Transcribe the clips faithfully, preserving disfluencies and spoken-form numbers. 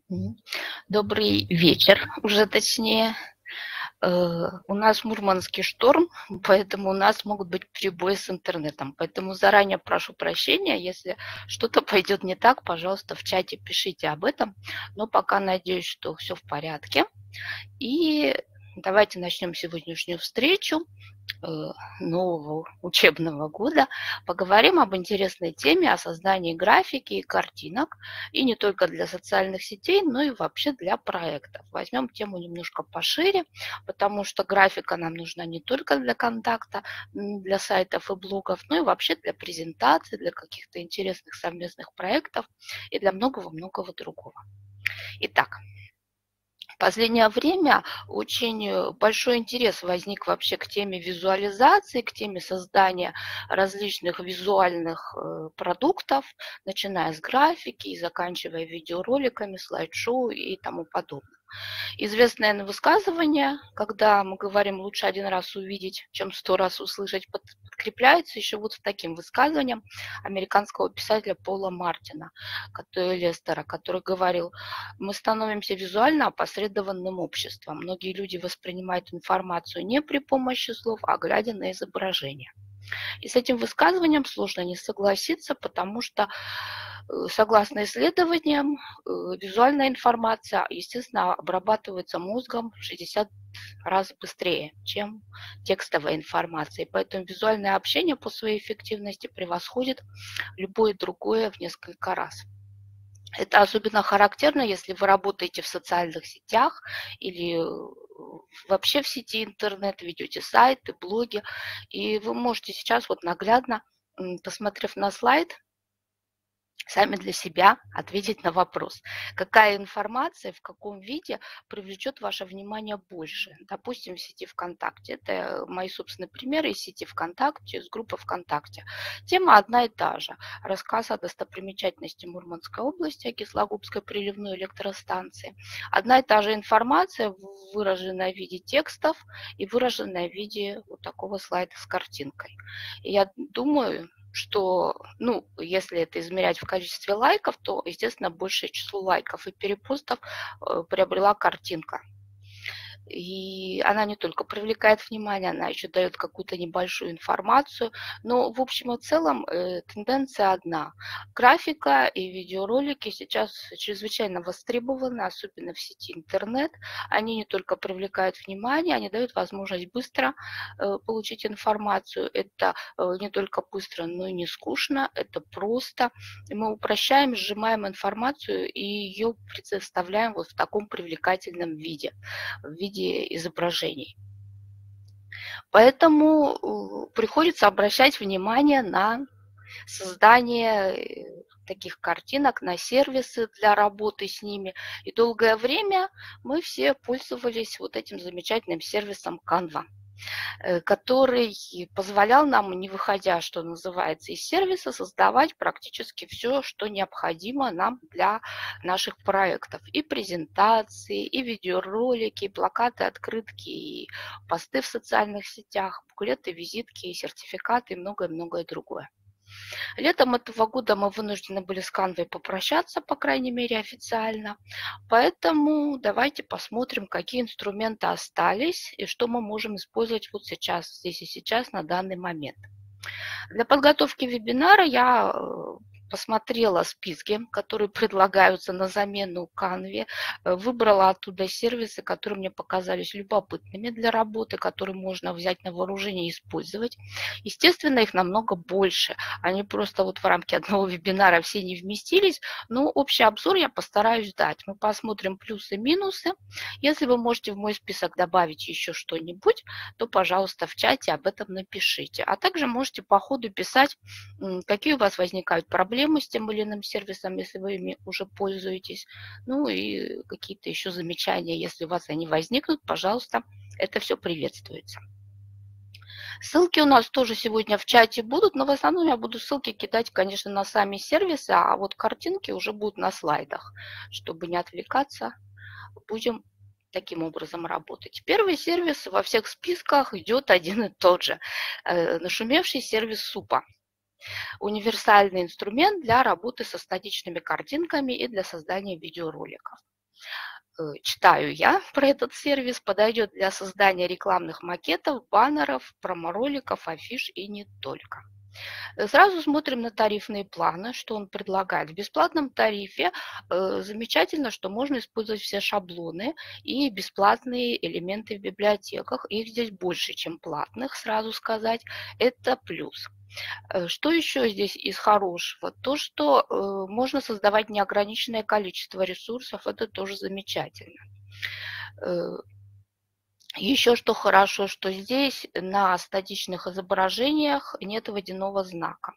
Мгм. Добрый вечер, уже точнее. Э, у нас в Мурманске шторм, поэтому у нас могут быть перебои с интернетом. Поэтому заранее прошу прощения, если что-то пойдет не так, пожалуйста, в чате пишите об этом. Но пока надеюсь, что все в порядке. И давайте начнем сегодняшнюю встречу э, нового учебного года. Поговорим об интересной теме о создании графики и картинок. И не только для социальных сетей, но и вообще для проектов. Возьмем тему немножко пошире, потому что графика нам нужна не только для контакта, для сайтов и блогов, но и вообще для презентаций, для каких-то интересных совместных проектов и для многого-многого другого. Итак, в последнее время очень э, большой интерес возник вообще к теме визуализации, к теме создания различных визуальных э, продуктов, начиная с графики и заканчивая видеороликами, слайд-шоу и тому подобное. Известное наверное, высказывание, когда мы говорим лучше один раз увидеть, чем сто раз услышать, подкрепляется еще вот таким высказыванием американского писателя Пола Мартина, который, Лестера, который говорил: мы становимся визуально опосредованным обществом. Многие люди воспринимают информацию не при помощи слов, а глядя на изображение. И с этим высказыванием сложно не согласиться, потому что, э, согласно исследованиям, э, визуальная информация, естественно, обрабатывается мозгом в шестьдесят раз быстрее, чем текстовая информация. И поэтому визуальное общение по своей эффективности превосходит любое другое в несколько раз. Это особенно характерно, если вы работаете в социальных сетях или вообще в сети интернет, ведете сайты, блоги. И вы можете сейчас вот наглядно, посмотрев на слайд, сами для себя ответить на вопрос, какая информация, в каком виде привлечет ваше внимание больше. Допустим, в сети ВКонтакте. Это мои собственные примеры из сети ВКонтакте, из группы ВКонтакте. Тема одна и та же. Рассказ о достопримечательности Мурманской области, о Кислогубской приливной электростанции. Одна и та же информация, выраженная в виде текстов и выраженная в виде вот такого слайда с картинкой. И я думаю, что, ну, если это измерять в количестве лайков, то, естественно, большее число лайков и перепостов э, приобрела картинка. И она не только привлекает внимание, она еще дает какую-то небольшую информацию. Но в общем и целом э, тенденция одна. Графика и видеоролики сейчас чрезвычайно востребованы, особенно в сети интернет. Они не только привлекают внимание, они дают возможность быстро э, получить информацию. Это э, не только быстро, но и не скучно, это просто. И мы упрощаем, сжимаем информацию и ее представляем вот в таком привлекательном виде, в виде изображений. Поэтому э, приходится обращать внимание на создание э, таких картинок, на сервисы для работы с ними. И долгое время мы все пользовались вот этим замечательным сервисом Canva, который позволял нам, не выходя, что называется, из сервиса, создавать практически все, что необходимо нам для наших проектов. И презентации, и видеоролики, и плакаты, открытки, и посты в социальных сетях, буклеты, визитки, сертификаты и многое-многое другое. Летом этого года мы вынуждены были с Canva попрощаться, по крайней мере, официально. Поэтому давайте посмотрим, какие инструменты остались и что мы можем использовать вот сейчас, здесь и сейчас, на данный момент. Для подготовки вебинара я э, посмотрела списки, которые предлагаются на замену Canva, выбрала оттуда сервисы, которые мне показались любопытными для работы, которые можно взять на вооружение и использовать. Естественно, их намного больше. Они просто вот в рамки одного вебинара все не вместились, но общий обзор я постараюсь дать. Мы посмотрим плюсы и минусы. Если вы можете в мой список добавить еще что-нибудь, то, пожалуйста, в чате об этом напишите. А также можете по ходу писать, какие у вас возникают проблемы с тем или иным сервисом, если вы ими уже пользуетесь. Ну и какие-то еще замечания, если у вас они возникнут, пожалуйста, это все приветствуется. Ссылки у нас тоже сегодня в чате будут, но в основном я буду ссылки кидать, конечно, на сами сервисы, а вот картинки уже будут на слайдах. Чтобы не отвлекаться, будем таким образом работать. Первый сервис во всех списках идет один и тот же. Нашумевший сервис Супа. Универсальный инструмент для работы со статичными картинками и для создания видеороликов. читаю я про этот сервис, подойдет для создания рекламных макетов, баннеров, промо-роликов, афиш и не только. Сразу смотрим на тарифные планы, что он предлагает. В бесплатном тарифе э, замечательно, что можно использовать все шаблоны и бесплатные элементы в библиотеках. Их здесь больше, чем платных, сразу сказать. Это плюс. Что еще здесь из хорошего? То, что э, можно создавать неограниченное количество ресурсов, это тоже замечательно. Э, еще что хорошо, что здесь на статичных изображениях нет водяного знака.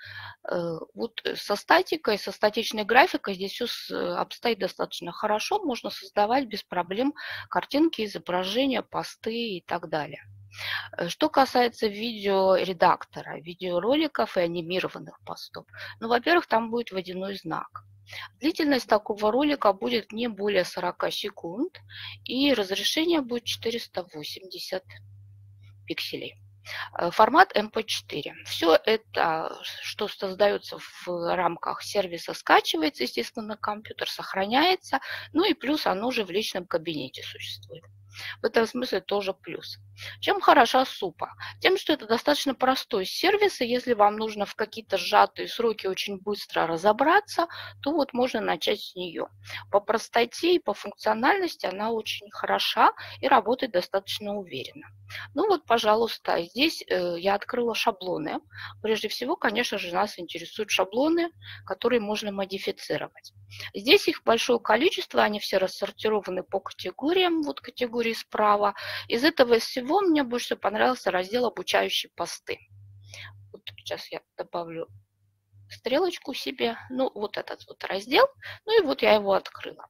Вот со статикой, со статичной графикой здесь все обстоит достаточно хорошо. Можно создавать без проблем картинки, изображения, посты и так далее. Что касается видеоредактора, видеороликов и анимированных постов, ну, во-первых, там будет водяной знак. Длительность такого ролика будет не более сорока секунд, и разрешение будет четыреста восемьдесят пикселей. Формат эм пэ четыре. Все это, что создается в рамках сервиса, скачивается, естественно, на компьютер, сохраняется. Ну и плюс оно же в личном кабинете существует. В этом смысле тоже плюс. Чем хороша Супа? Тем, что это достаточно простой сервис, и если вам нужно в какие-то сжатые сроки очень быстро разобраться, то вот можно начать с нее. По простоте и по функциональности она очень хороша и работает достаточно уверенно. Ну вот, пожалуйста, здесь э, я открыла шаблоны. Прежде всего, конечно же, нас интересуют шаблоны, которые можно модифицировать. Здесь их большое количество, они все рассортированы по категориям, вот категории справа. Из этого всего мне больше всего понравился раздел «Обучающие посты». Вот сейчас я добавлю стрелочку себе, ну вот этот вот раздел, ну и вот я его открыла.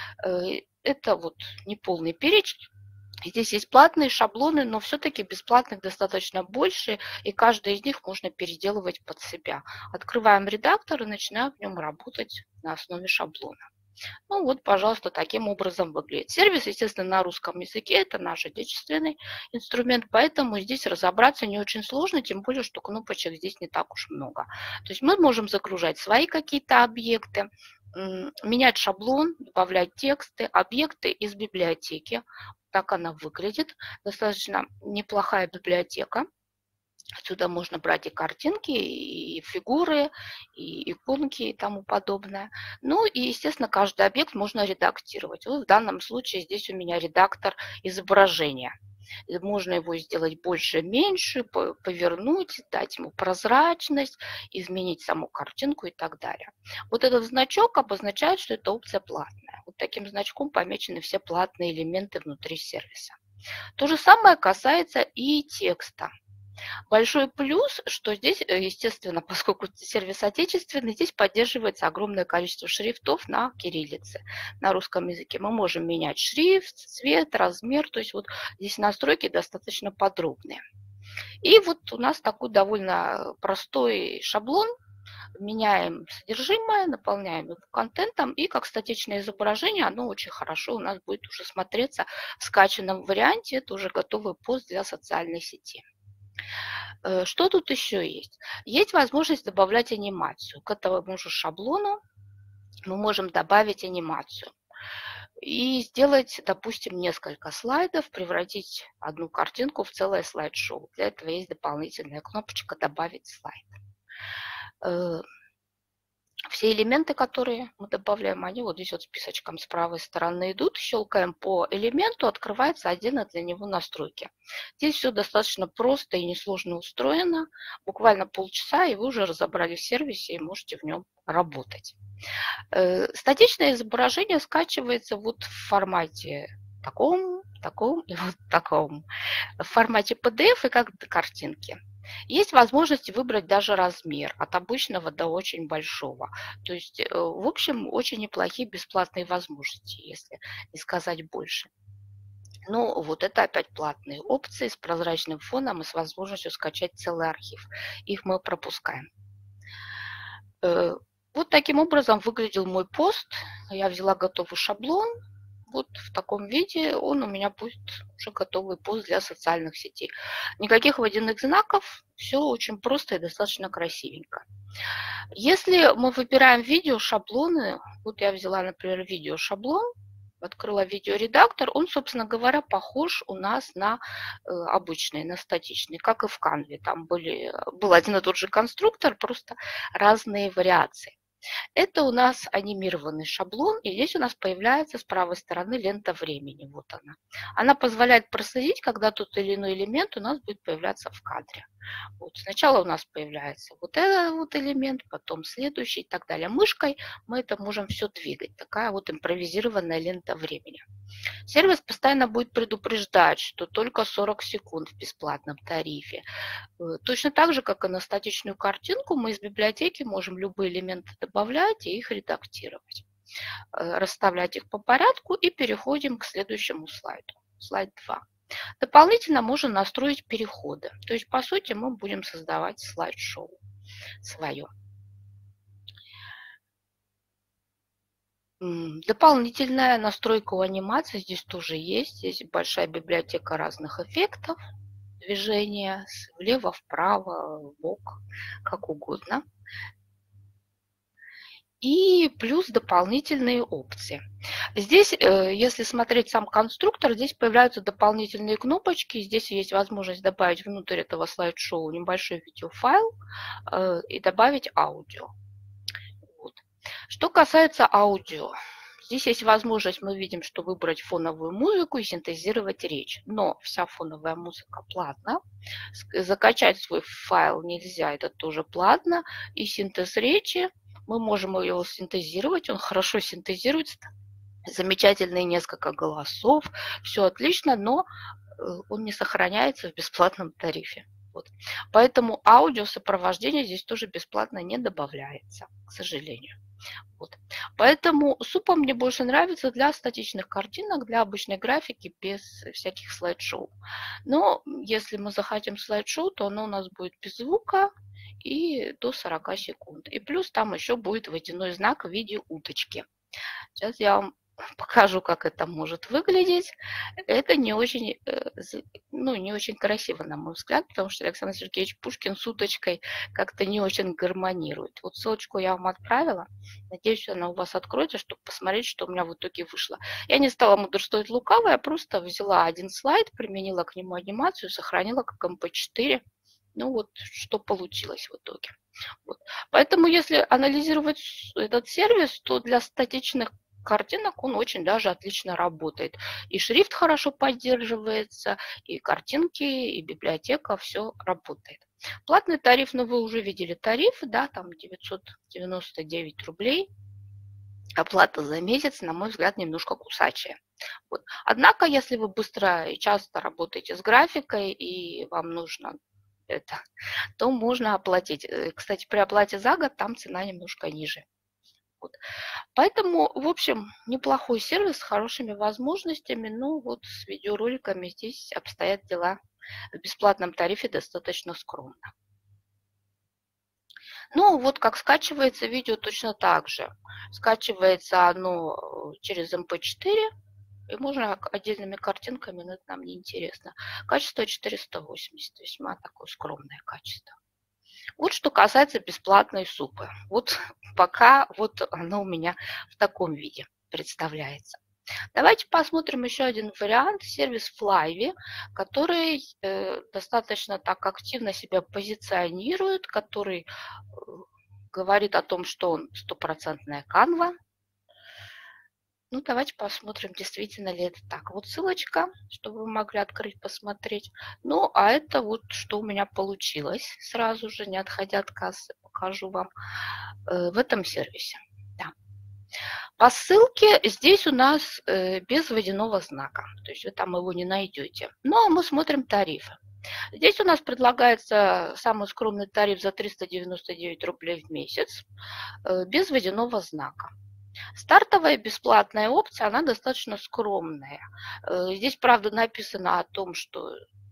Это вот неполный перечень. Здесь есть платные шаблоны, но все-таки бесплатных достаточно больше, и каждый из них можно переделывать под себя. Открываем редактор и начинаем в нем работать на основе шаблона. Ну вот, пожалуйста, таким образом выглядит. Сервис, естественно, на русском языке, это наш отечественный инструмент, поэтому здесь разобраться не очень сложно, тем более, что кнопочек здесь не так уж много. То есть мы можем загружать свои какие-то объекты, менять шаблон, добавлять тексты, объекты из библиотеки. Так она выглядит. Достаточно неплохая библиотека. Отсюда можно брать и картинки, и фигуры, и иконки и тому подобное. Ну и, естественно, каждый объект можно редактировать. Вот в данном случае здесь у меня редактор изображения. Можно его сделать больше, меньше, повернуть, дать ему прозрачность, изменить саму картинку и так далее. Вот этот значок обозначает, что эта опция платная. Вот таким значком помечены все платные элементы внутри сервиса. То же самое касается и текста. Большой плюс, что здесь, естественно, поскольку сервис отечественный, здесь поддерживается огромное количество шрифтов на кириллице. На русском языке мы можем менять шрифт, цвет, размер, то есть вот здесь настройки достаточно подробные. И вот у нас такой довольно простой шаблон. Меняем содержимое, наполняем его контентом, и как статичное изображение оно очень хорошо у нас будет уже смотреться в скачанном варианте. Это уже готовый пост для социальной сети. Что тут еще есть? Есть возможность добавлять анимацию. К этому же шаблону мы можем добавить анимацию. И сделать, допустим, несколько слайдов, превратить одну картинку в целое слайд-шоу. Для этого есть дополнительная кнопочка «Добавить слайд». Все элементы, которые мы добавляем, они вот здесь вот списочком с правой стороны идут. Щелкаем по элементу, открывается отдельно для него настройки. Здесь все достаточно просто и несложно устроено. Буквально полчаса, и вы уже разобрали в сервисе и можете в нем работать. Статичное изображение скачивается вот в формате таком, таком и вот таком. В формате пи ди эф и как картинки. Есть возможность выбрать даже размер от обычного до очень большого. То есть, в общем, очень неплохие бесплатные возможности, если не сказать больше. Ну, вот это опять платные опции с прозрачным фоном и с возможностью скачать целый архив. Их мы пропускаем. Вот таким образом выглядел мой пост. Я взяла готовый шаблон. Вот в таком виде он у меня будет уже готовый пост для социальных сетей. Никаких водяных знаков, все очень просто и достаточно красивенько. Если мы выбираем видео шаблоны, вот я взяла, например, видео шаблон, открыла видеоредактор. Он, собственно говоря, похож у нас на э, обычный, на статичный, как и в Canva. Там были, был один и тот же конструктор, просто разные вариации. Это у нас анимированный шаблон, и здесь у нас появляется с правой стороны лента времени. Вот она. Она позволяет проследить, когда тот или иной элемент у нас будет появляться в кадре. Вот. Сначала у нас появляется вот этот вот элемент, потом следующий и так далее. Мышкой мы это можем все двигать. Такая вот импровизированная лента времени. Сервис постоянно будет предупреждать, что только сорок секунд в бесплатном тарифе. Точно так же, как и на статичную картинку, мы из библиотеки можем любые элементы добавлять и их редактировать. Расставлять их по порядку и переходим к следующему слайду. Слайд два. Дополнительно можно настроить переходы. То есть, по сути, мы будем создавать слайд-шоу свое. Дополнительная настройка у анимации здесь тоже есть. Здесь большая библиотека разных эффектов. Движения влево, вправо, вбок, как угодно. И плюс дополнительные опции. Здесь, если смотреть сам конструктор, здесь появляются дополнительные кнопочки. Здесь есть возможность добавить внутрь этого слайд-шоу небольшой видеофайл и добавить аудио. Вот. Что касается аудио, здесь есть возможность, мы видим, что выбрать фоновую музыку и синтезировать речь. Но вся фоновая музыка платна. Закачать свой файл нельзя, это тоже платно. И синтез речи, мы можем его синтезировать, он хорошо синтезируется. Замечательные несколько голосов, все отлично, но он не сохраняется в бесплатном тарифе. Вот. Поэтому аудиосопровождение здесь тоже бесплатно не добавляется, к сожалению. Вот. Поэтому супа мне больше нравится для статичных картинок, для обычной графики без всяких слайд-шоу. Но если мы захотим слайд-шоу, то оно у нас будет без звука и до сорока секунд. И плюс там еще будет водяной знак в виде уточки. Сейчас я вам покажу, как это может выглядеть. Это не очень, ну, не очень красиво, на мой взгляд, потому что Александр Сергеевич Пушкин с уточкой как-то не очень гармонирует. Вот ссылочку я вам отправила. Надеюсь, она у вас откроется, чтобы посмотреть, что у меня в итоге вышло. Я не стала мудрствовать лукаво, я просто взяла один слайд, применила к нему анимацию, сохранила как эм пэ четыре. Ну вот, что получилось в итоге. Вот. Поэтому, если анализировать этот сервис, то для статичных картинок он очень даже отлично работает. И шрифт хорошо поддерживается, и картинки, и библиотека, все работает. Платный тариф, ну вы уже видели тариф, да, там девятьсот девяносто девять рублей. Оплата за месяц, на мой взгляд, немножко кусачая. Вот. Однако, если вы быстро и часто работаете с графикой, и вам нужно это, то можно оплатить. Кстати, при оплате за год там цена немножко ниже. Вот. Поэтому, в общем, неплохой сервис с хорошими возможностями. Ну вот с видеороликами здесь обстоят дела в бесплатном тарифе достаточно скромно. Ну вот как скачивается видео точно так же. Скачивается оно через эм пэ четыре. И можно отдельными картинками, но это нам не интересно. Качество четыреста восемьдесят, весьма такое скромное качество. Вот что касается бесплатной супы. Вот пока вот оно у меня в таком виде представляется. Давайте посмотрим еще один вариант. Сервис Flyvi, который э, достаточно так активно себя позиционирует, который э, говорит о том, что он стопроцентная Canva. Ну, давайте посмотрим, действительно ли это так. Вот ссылочка, чтобы вы могли открыть, посмотреть. Ну, а это вот что у меня получилось. Сразу же, не отходя от кассы, покажу вам э, в этом сервисе. Да. По ссылке здесь у нас э, без водяного знака. То есть вы там его не найдете. Ну, а мы смотрим тарифы. Здесь у нас предлагается самый скромный тариф за триста девяносто девять рублей в месяц э, без водяного знака. Стартовая бесплатная опция, она достаточно скромная. Здесь, правда, написано о том, что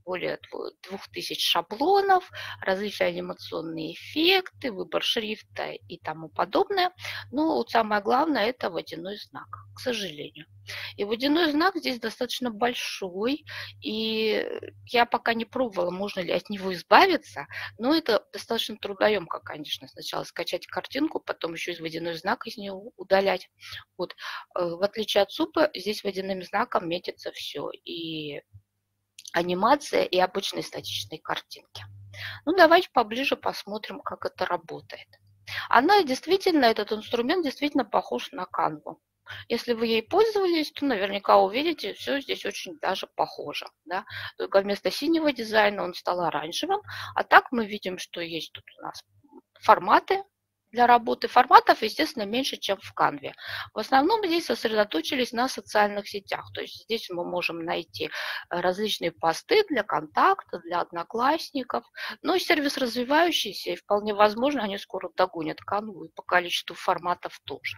более двух тысяч шаблонов, различные анимационные эффекты, выбор шрифта и тому подобное. Но вот самое главное – это водяной знак, к сожалению. И водяной знак здесь достаточно большой, и я пока не пробовала, можно ли от него избавиться, но это достаточно трудоемко, конечно. Сначала скачать картинку, потом еще и водяной знак из нее удалять. Вот. В отличие от супа, здесь водяным знаком метится все. И анимация, и обычные статичные картинки. Ну, давайте поближе посмотрим, как это работает. Она действительно, этот инструмент действительно похож на Canva. Если вы ей пользовались, то наверняка увидите, все здесь очень даже похоже. Да? Только вместо синего дизайна он стал оранжевым. А так мы видим, что есть тут у нас форматы для работы. Форматов, естественно, меньше, чем в Canva. В основном здесь сосредоточились на социальных сетях. То есть здесь мы можем найти различные посты для контакта, для одноклассников. Но сервис развивающийся, и вполне возможно, они скоро догонят Canva и по количеству форматов тоже.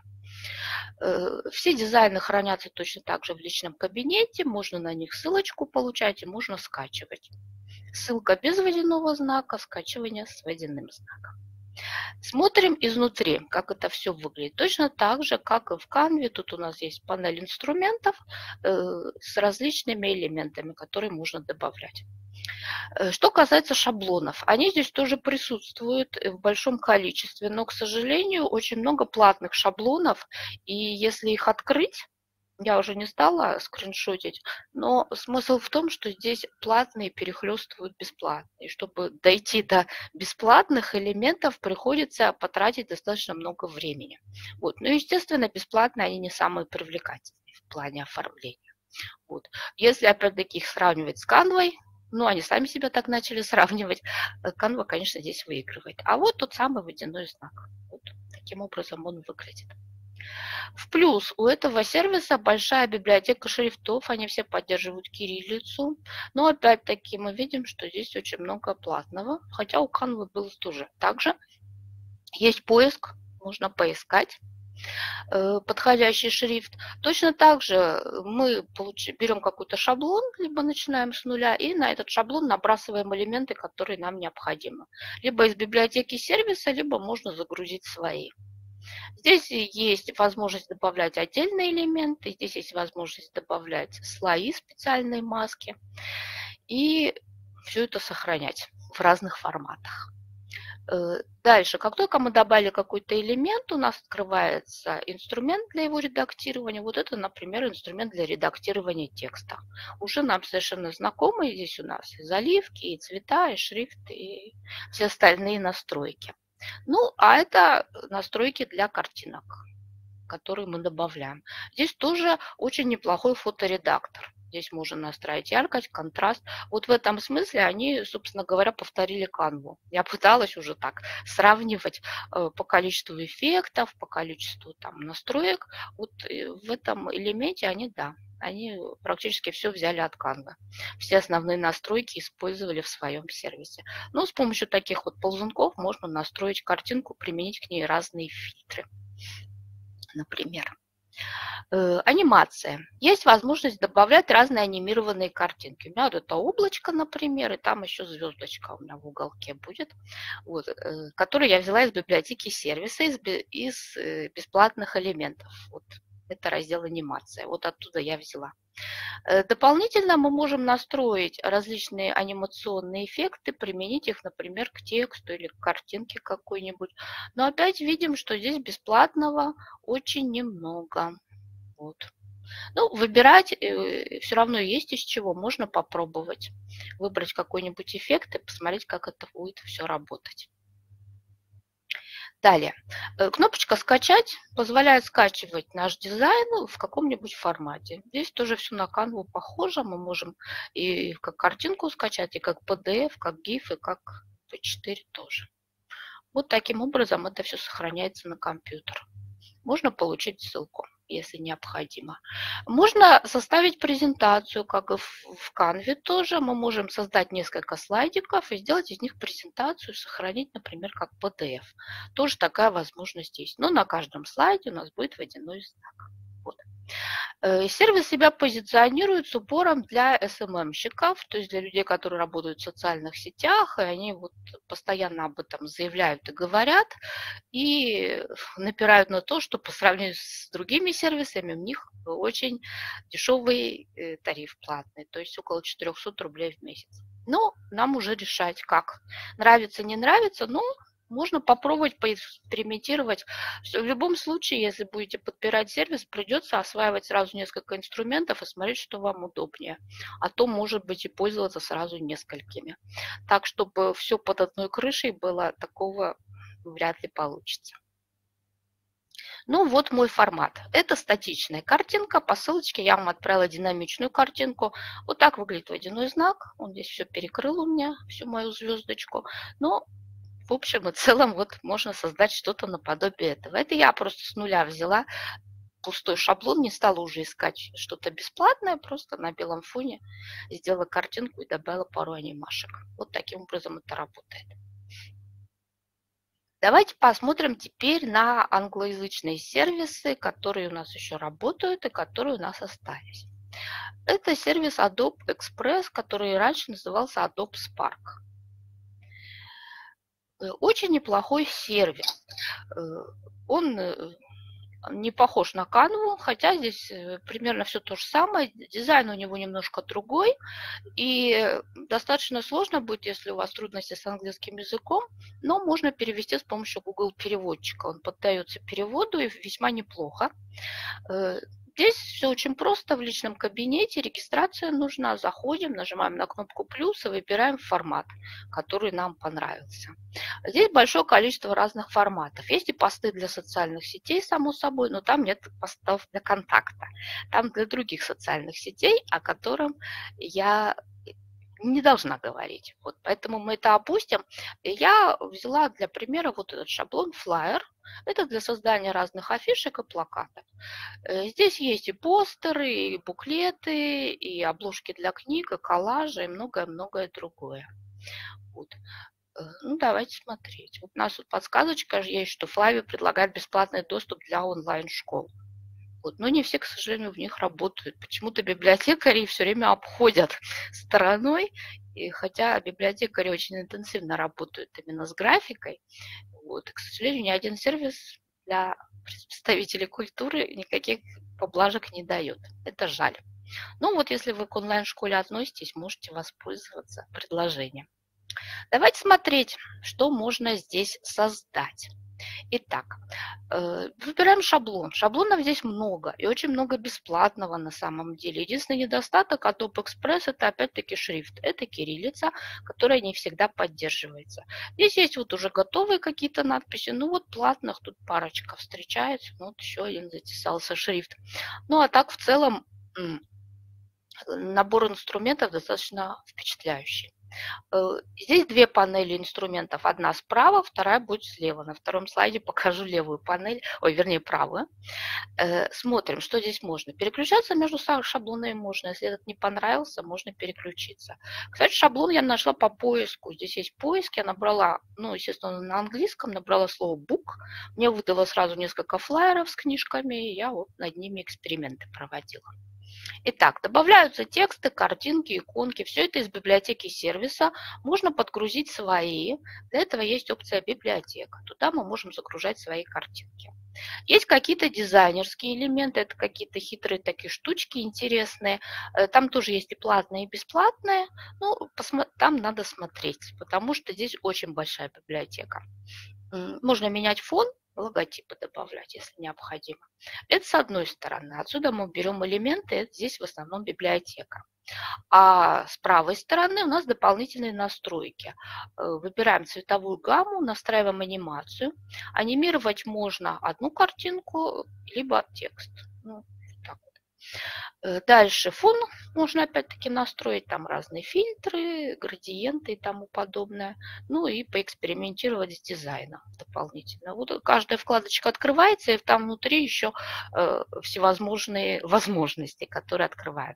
Все дизайны хранятся точно так же в личном кабинете. Можно на них ссылочку получать и можно скачивать. Ссылка без водяного знака, скачивание с водяным знаком. Смотрим изнутри, как это все выглядит. Точно так же, как и в Canva, тут у нас есть панель инструментов э, с различными элементами, которые можно добавлять. Что касается шаблонов, они здесь тоже присутствуют в большом количестве, но, к сожалению, очень много платных шаблонов, и если их открыть, я уже не стала скриншотить, но смысл в том, что здесь платные перехлестывают бесплатные. Чтобы дойти до бесплатных элементов, приходится потратить достаточно много времени. Вот. Ну, естественно, бесплатные они не самые привлекательные в плане оформления. Вот. Если, опять-таки, их сравнивать с Canva, ну, они сами себя так начали сравнивать, Canva, конечно, здесь выигрывает. А вот тот самый водяной знак. Вот таким образом он выглядит. В плюс у этого сервиса большая библиотека шрифтов, они все поддерживают кириллицу. Но опять-таки мы видим, что здесь очень много платного, хотя у Canva было тоже так же. Есть поиск, можно поискать подходящий шрифт. Точно так же мы берем какой-то шаблон, либо начинаем с нуля, и на этот шаблон набрасываем элементы, которые нам необходимы. Либо из библиотеки сервиса, либо можно загрузить свои. Здесь есть возможность добавлять отдельные элементы, здесь есть возможность добавлять слои, специальные маски, и все это сохранять в разных форматах. Дальше, как только мы добавили какой-то элемент, у нас открывается инструмент для его редактирования. Вот это, например, инструмент для редактирования текста. Уже нам совершенно знакомый. Здесь у нас и заливки, и цвета, и шрифт, и все остальные настройки. Ну, а это настройки для картинок, которые мы добавляем. Здесь тоже очень неплохой фоторедактор. Здесь можно настроить яркость, контраст. Вот в этом смысле они, собственно говоря, повторили Canva. Я пыталась уже так сравнивать э, по количеству эффектов, по количеству там настроек. Вот в этом элементе они, да, они практически все взяли от Canva. Все основные настройки использовали в своем сервисе. Но с помощью таких вот ползунков можно настроить картинку, применить к ней разные фильтры. Например. Э, анимация. Есть возможность добавлять разные анимированные картинки. У меня вот это облачко, например, и там еще звездочка у меня в уголке будет, вот, э, которую я взяла из библиотеки сервиса, из, из э, бесплатных элементов. Вот это раздел анимация. Вот оттуда я взяла. Дополнительно мы можем настроить различные анимационные эффекты, применить их, например, к тексту или к картинке какой-нибудь. Но опять видим, что здесь бесплатного очень немного. Вот. Ну, выбирать э, все равно есть из чего. Можно попробовать выбрать какой-нибудь эффект и посмотреть, как это будет все работать. Далее. Кнопочка «Скачать» позволяет скачивать наш дизайн в каком-нибудь формате. Здесь тоже все на Canva похоже. Мы можем и как картинку скачать, и как пи ди эф, как гиф, и как пи четыре тоже. Вот таким образом это все сохраняется на компьютер. Можно получить ссылку, если необходимо. Можно составить презентацию, как и в Canva тоже. Мы можем создать несколько слайдиков и сделать из них презентацию, сохранить, например, как пи ди эф. Тоже такая возможность есть. Но на каждом слайде у нас будет водяной знак. Вот. Сервис себя позиционирует с упором для эс эм эм-щиков, то есть для людей, которые работают в социальных сетях, и они вот постоянно об этом заявляют и говорят, и напирают на то, что по сравнению с другими сервисами у них очень дешевый тариф платный, то есть около четырехсот рублей в месяц. Но нам уже решать, как. Нравится, не нравится, но можно попробовать поэкспериментировать. В любом случае, если будете подбирать сервис, придется осваивать сразу несколько инструментов и смотреть, что вам удобнее. А то, может быть, и пользоваться сразу несколькими. Так, чтобы все под одной крышей было, такого вряд ли получится. Ну вот мой формат. Это статичная картинка. По ссылочке я вам отправила динамичную картинку. Вот так выглядит водяной знак. Он здесь все перекрыл у меня, всю мою звездочку. Но в общем и целом вот можно создать что-то наподобие этого. Это я просто с нуля взяла пустой шаблон, не стала уже искать что-то бесплатное, просто на белом фоне сделала картинку и добавила пару анимашек. Вот таким образом это работает. Давайте посмотрим теперь на англоязычные сервисы, которые у нас еще работают и которые у нас остались. Это сервис Adobe Express, который раньше назывался Adobe Spark. Очень неплохой сервис. Он не похож на Canva, хотя здесь примерно все то же самое. Дизайн у него немножко другой. И достаточно сложно будет, если у вас трудности с английским языком, но можно перевести с помощью Google переводчика. Он поддается переводу и весьма неплохо. Здесь все очень просто. В личном кабинете регистрация нужна. Заходим, нажимаем на кнопку плюс и выбираем формат, который нам понравился. Здесь большое количество разных форматов. Есть и посты для социальных сетей, само собой, но там нет постов для контакта. Там для других социальных сетей, о котором я не должна говорить. Вот, поэтому мы это опустим. Я взяла для примера вот этот шаблон Flyer. Это для создания разных афишек и плакатов. Здесь есть и постеры, и буклеты, и обложки для книг, и коллажи, и многое-многое другое. Вот. Ну, давайте смотреть. Вот у нас тут подсказочка есть, что Flyer предлагает бесплатный доступ для онлайн-школ. Вот. Но не все, к сожалению, в них работают. Почему-то библиотекари все время обходят стороной, и хотя библиотекари очень интенсивно работают именно с графикой, вот, и, к сожалению, ни один сервис для представителей культуры никаких поблажек не дает. Это жаль. Ну вот, если вы к онлайн-школе относитесь, можете воспользоваться предложением. Давайте смотреть, что можно здесь создать. Итак, выбираем шаблон. Шаблонов здесь много, и очень много бесплатного на самом деле. Единственный недостаток Adobe Express – это опять-таки шрифт. Это кириллица, которая не всегда поддерживается. Здесь есть вот уже готовые какие-то надписи. Ну вот платных тут парочка встречается. Ну, вот еще один затесался шрифт. Ну а так в целом набор инструментов достаточно впечатляющий. Здесь две панели инструментов. Одна справа, вторая будет слева. На втором слайде покажу левую панель, ой, вернее, правую. Смотрим, что здесь можно. Переключаться между шаблонами можно. Если этот не понравился, можно переключиться. Кстати, шаблон я нашла по поиску. Здесь есть поиск. Я набрала, ну, естественно, на английском, набрала слово book. Мне выдало сразу несколько флаеров с книжками, и я вот над ними эксперименты проводила. Итак, добавляются тексты, картинки, иконки. Все это из библиотеки сервиса. Можно подгрузить свои. Для этого есть опция библиотека. Туда мы можем загружать свои картинки. Есть какие-то дизайнерские элементы. Это какие-то хитрые такие штучки интересные. Там тоже есть и платные, и бесплатные. Ну, там надо смотреть, потому что здесь очень большая библиотека. Можно менять фон, логотипы добавлять, если необходимо. Это с одной стороны. Отсюда мы берем элементы, это здесь в основном библиотека. А с правой стороны у нас дополнительные настройки. Выбираем цветовую гамму, настраиваем анимацию. Анимировать можно одну картинку, либо текст. Ну, так вот. Дальше фон можно опять-таки настроить, там разные фильтры, градиенты и тому подобное. Ну и поэкспериментировать с дизайном дополнительно. Вот каждая вкладочка открывается, и там внутри еще э, всевозможные возможности, которые открываются.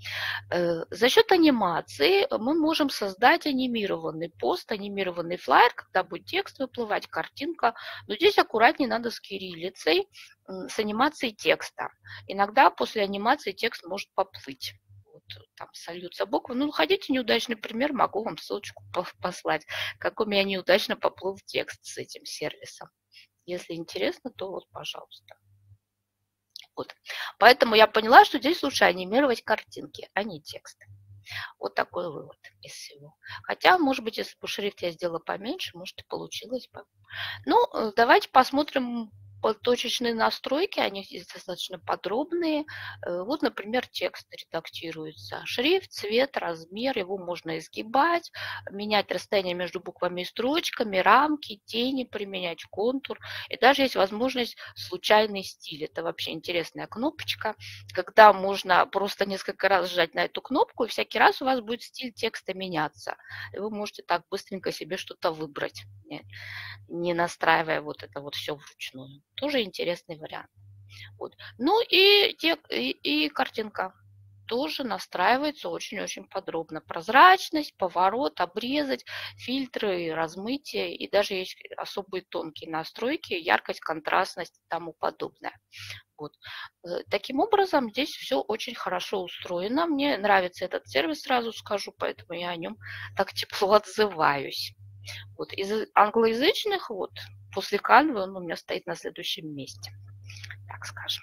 За счет анимации мы можем создать анимированный пост, анимированный флаер, когда будет текст выплывать, картинка. Но здесь аккуратнее надо с кириллицей, с анимацией текста. Иногда после анимации текст может поплыть. Вот, там сольются буквы. Ну, хотите неудачный пример, могу вам ссылочку послать, как у меня неудачно поплыл текст с этим сервисом. Если интересно, то вот, пожалуйста. Вот. Поэтому я поняла, что здесь лучше анимировать картинки, а не тексты. Вот такой вывод из всего. Хотя, может быть, если бы шрифт я сделала поменьше, может, и получилось бы. Ну, давайте посмотрим точечные настройки, они здесь достаточно подробные. Вот, например, текст редактируется. Шрифт, цвет, размер, его можно изгибать, менять расстояние между буквами и строчками, рамки, тени применять, контур. И даже есть возможность случайный стиль. Это вообще интересная кнопочка, когда можно просто несколько раз сжать на эту кнопку, и всякий раз у вас будет стиль текста меняться. И вы можете так быстренько себе что-то выбрать, не настраивая вот это вот все вручную. Тоже интересный вариант. Вот. Ну и, те, и, и картинка тоже настраивается очень-очень подробно. Прозрачность, поворот, обрезать, фильтры, размытие. И даже есть особые тонкие настройки, яркость, контрастность и тому подобное. Вот. Таким образом, здесь все очень хорошо устроено. Мне нравится этот сервис, сразу скажу, поэтому я о нем так тепло отзываюсь. Вот. Из англоязычных, вот, после Canva он у меня стоит на следующем месте, так скажем.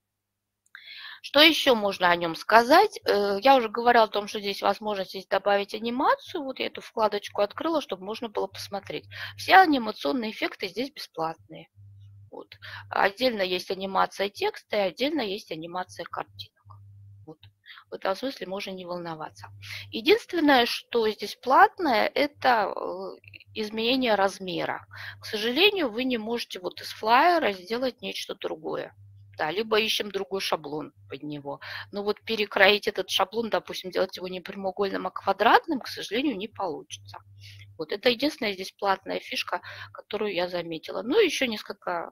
Что еще можно о нем сказать? Я уже говорила о том, что здесь возможность здесь добавить анимацию. Вот я эту вкладочку открыла, чтобы можно было посмотреть. Все анимационные эффекты здесь бесплатные. Вот. Отдельно есть анимация текста и отдельно есть анимация картинок. Вот. В этом смысле можно не волноваться. Единственное, что здесь платное, это изменение размера. К сожалению, вы не можете вот из флайера сделать нечто другое. Да, либо ищем другой шаблон под него. Но вот перекроить этот шаблон, допустим, делать его не прямоугольным, а квадратным, к сожалению, не получится. Вот это единственная здесь платная фишка, которую я заметила. Ну, еще несколько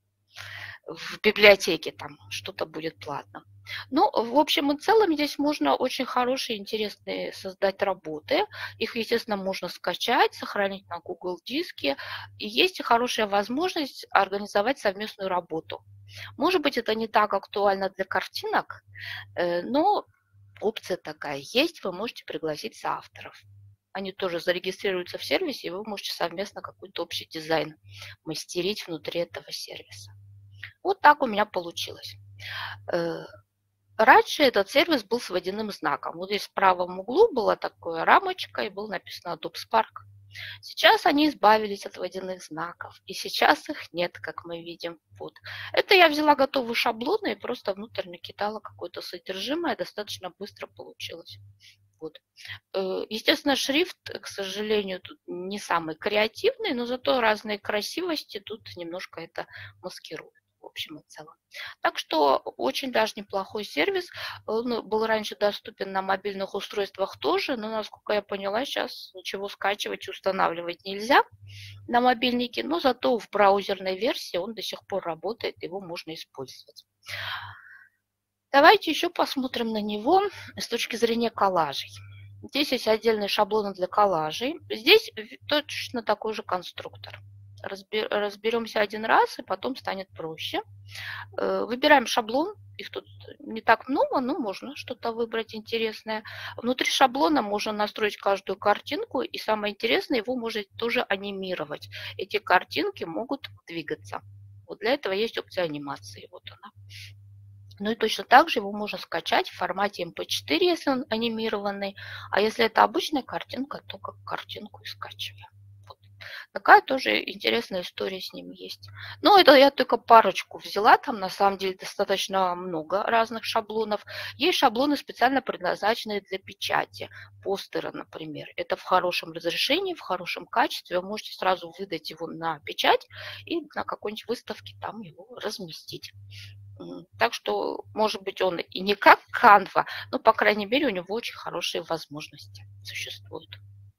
в библиотеке там что-то будет платно. Ну, в общем и целом, здесь можно очень хорошие, интересные создать работы. Их, естественно, можно скачать, сохранить на Google диске. И есть и хорошая возможность организовать совместную работу. Может быть, это не так актуально для картинок, но опция такая есть. Вы можете пригласить соавторов. Они тоже зарегистрируются в сервисе, и вы можете совместно какой-то общий дизайн мастерить внутри этого сервиса. Вот так у меня получилось. Раньше этот сервис был с водяным знаком. Вот здесь в правом углу была такая рамочка, и было написано Adobe Spark. Сейчас они избавились от водяных знаков, и сейчас их нет, как мы видим. Вот. Это я взяла готовые шаблоны и просто внутрь накидала какое-то содержимое, достаточно быстро получилось. Вот. Естественно, шрифт, к сожалению, тут не самый креативный, но зато разные красивости тут немножко это маскирует. В общем и целом. Так что очень даже неплохой сервис. Он был раньше доступен на мобильных устройствах тоже, но, насколько я поняла, сейчас ничего скачивать и устанавливать нельзя на мобильнике, но зато в браузерной версии он до сих пор работает, его можно использовать. Давайте еще посмотрим на него с точки зрения коллажей. Здесь есть отдельные шаблоны для коллажей. Здесь точно такой же конструктор. Разберемся один раз, и потом станет проще. Выбираем шаблон. Их тут не так много, но можно что-то выбрать интересное. Внутри шаблона можно настроить каждую картинку, и самое интересное, его можно тоже анимировать. Эти картинки могут двигаться. Вот для этого есть опция анимации. Вот она. Ну и точно так же его можно скачать в формате эм пэ четыре, если он анимированный. А если это обычная картинка, то как картинку и скачиваем. Вот. Такая тоже интересная история с ним есть. Но это я только парочку взяла. Там на самом деле достаточно много разных шаблонов. Есть шаблоны, специально предназначенные для печати. Постеры, например. Это в хорошем разрешении, в хорошем качестве. Вы можете сразу выдать его на печать и на какой-нибудь выставке там его разместить. Так что, может быть, он и не как Canva, но, по крайней мере, у него очень хорошие возможности существуют.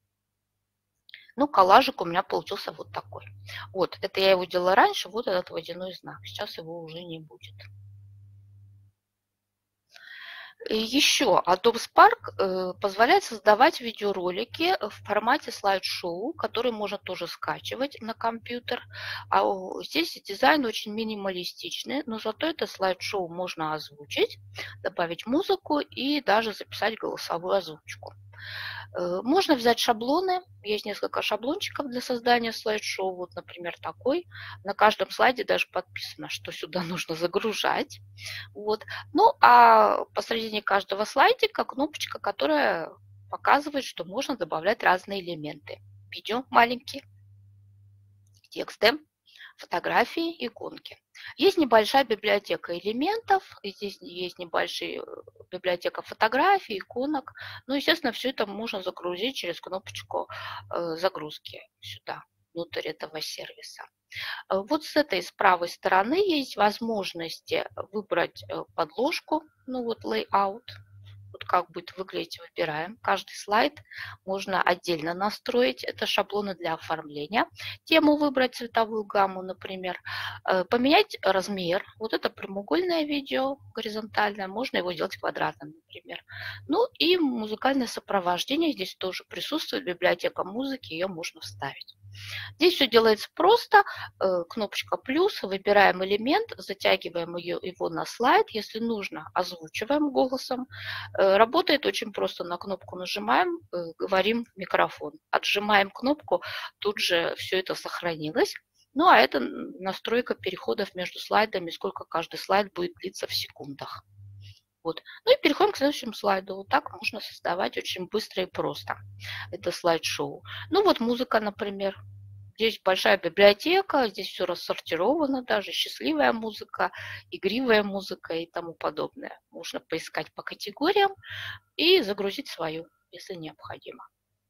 Ну, коллажик у меня получился вот такой. Вот, это я его делала раньше, вот этот водяной знак. Сейчас его уже не будет. Еще Adobe Spark э, позволяет создавать видеоролики в формате слайд-шоу, которые можно тоже скачивать на компьютер. А о, здесь дизайн очень минималистичный, но зато это слайд-шоу можно озвучить, добавить музыку и даже записать голосовую озвучку. Э, Можно взять шаблоны. Есть несколько шаблончиков для создания слайд-шоу. Вот, например, такой. На каждом слайде даже подписано, что сюда нужно загружать. Вот. Ну, а посередине каждого слайдика кнопочка, которая показывает, что можно добавлять разные элементы. Видео маленькие, тексты, фотографии, иконки. Есть небольшая библиотека элементов, и здесь есть небольшая библиотека фотографий, иконок. Ну, естественно, все это можно загрузить через кнопочку э, загрузки сюда, внутрь этого сервиса. Вот с этой, с правой стороны есть возможности выбрать подложку, ну вот layout. Вот как будет выглядеть, выбираем. Каждый слайд можно отдельно настроить. Это шаблоны для оформления. Тему выбрать, цветовую гамму, например. Поменять размер. Вот это прямоугольное видео, горизонтальное. Можно его сделать квадратным, например. Ну и музыкальное сопровождение. Здесь тоже присутствует библиотека музыки. Ее можно вставить. Здесь все делается просто. Кнопочка плюс, выбираем элемент, затягиваем ее, его на слайд. Если нужно, озвучиваем голосом. Работает очень просто. На кнопку нажимаем, говорим в микрофон. Отжимаем кнопку, тут же все это сохранилось. Ну а это настройка переходов между слайдами, сколько каждый слайд будет длиться в секундах. Вот. Ну и переходим к следующему слайду. Вот так можно создавать очень быстро и просто. Это слайд-шоу. Ну вот музыка, например. Здесь большая библиотека, здесь все рассортировано даже, счастливая музыка, игривая музыка и тому подобное. Можно поискать по категориям и загрузить свою, если необходимо.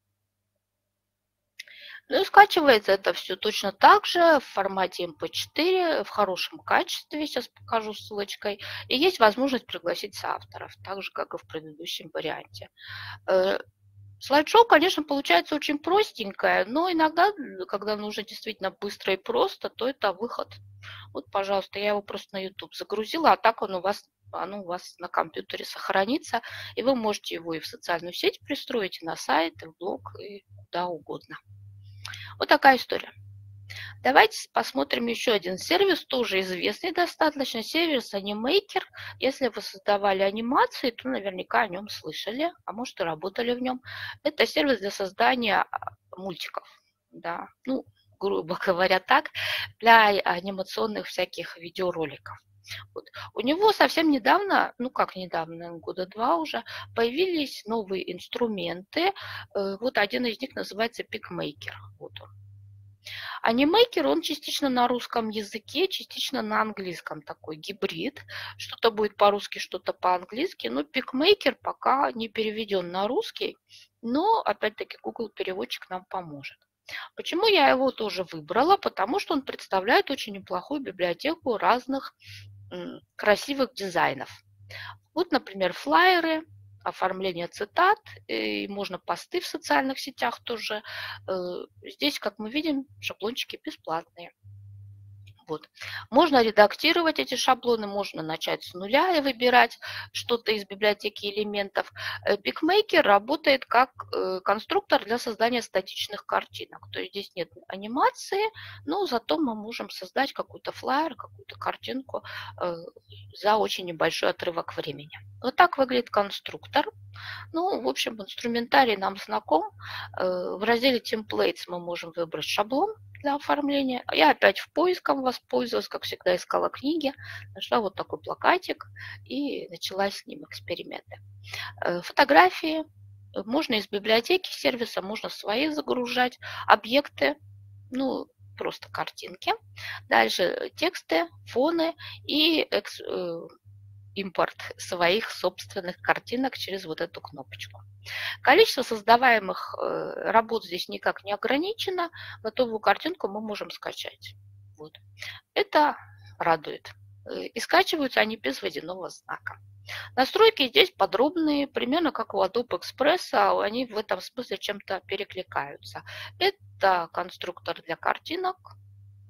Ну и скачивается это все точно так же в формате эм пэ четыре, в хорошем качестве, сейчас покажу ссылочкой. И есть возможность пригласить соавторов, так же, как и в предыдущем варианте. Слайд-шоу, конечно, получается очень простенькое, но иногда, когда нужно действительно быстро и просто, то это выход. Вот, пожалуйста, я его просто на YouTube загрузила, а так он у вас, оно у вас на компьютере сохранится, и вы можете его и в социальную сеть пристроить, и на сайт, и в блог, и куда угодно. Вот такая история. Давайте посмотрим еще один сервис, тоже известный достаточно, сервис Animaker. Если вы создавали анимации, то наверняка о нем слышали, а может и работали в нем. Это сервис для создания мультиков, да, ну, грубо говоря так, для анимационных всяких видеороликов. Вот. У него совсем недавно, ну как недавно, года два уже, появились новые инструменты. Вот один из них называется PicMaker. Вот он. Анимейкер, он частично на русском языке, частично на английском, такой гибрид. Что-то будет по-русски, что-то по-английски. Но PicMaker пока не переведен на русский, но опять-таки Google переводчик нам поможет. Почему я его тоже выбрала? Потому что он представляет очень неплохую библиотеку разных м, красивых дизайнов. Вот, например, флаеры, оформление цитат, и можно посты в социальных сетях тоже. Здесь, как мы видим, шаблончики бесплатные. Вот. Можно редактировать эти шаблоны, можно начать с нуля и выбирать что-то из библиотеки элементов. PicMaker работает как конструктор для создания статичных картинок. То есть здесь нет анимации, но зато мы можем создать какой-то флаер, какую-то картинку за очень небольшой отрывок времени. Вот так выглядит конструктор. Ну, в общем, инструментарий нам знаком. В разделе Templates мы можем выбрать шаблон для оформления. Я опять в поиском воспользовалась, как всегда искала книги, нашла вот такой плакатик и начала с ним эксперименты. Фотографии можно из библиотеки сервиса, можно свои загружать, объекты, ну, просто картинки. Дальше тексты, фоны и экс, э, импорт своих собственных картинок через вот эту кнопочку. Количество создаваемых работ здесь никак не ограничено. Готовую картинку мы можем скачать. Вот. Это радует. И скачиваются они без водяного знака. Настройки здесь подробные, примерно как у Adobe Express, они в этом смысле чем-то перекликаются. Это конструктор для картинок,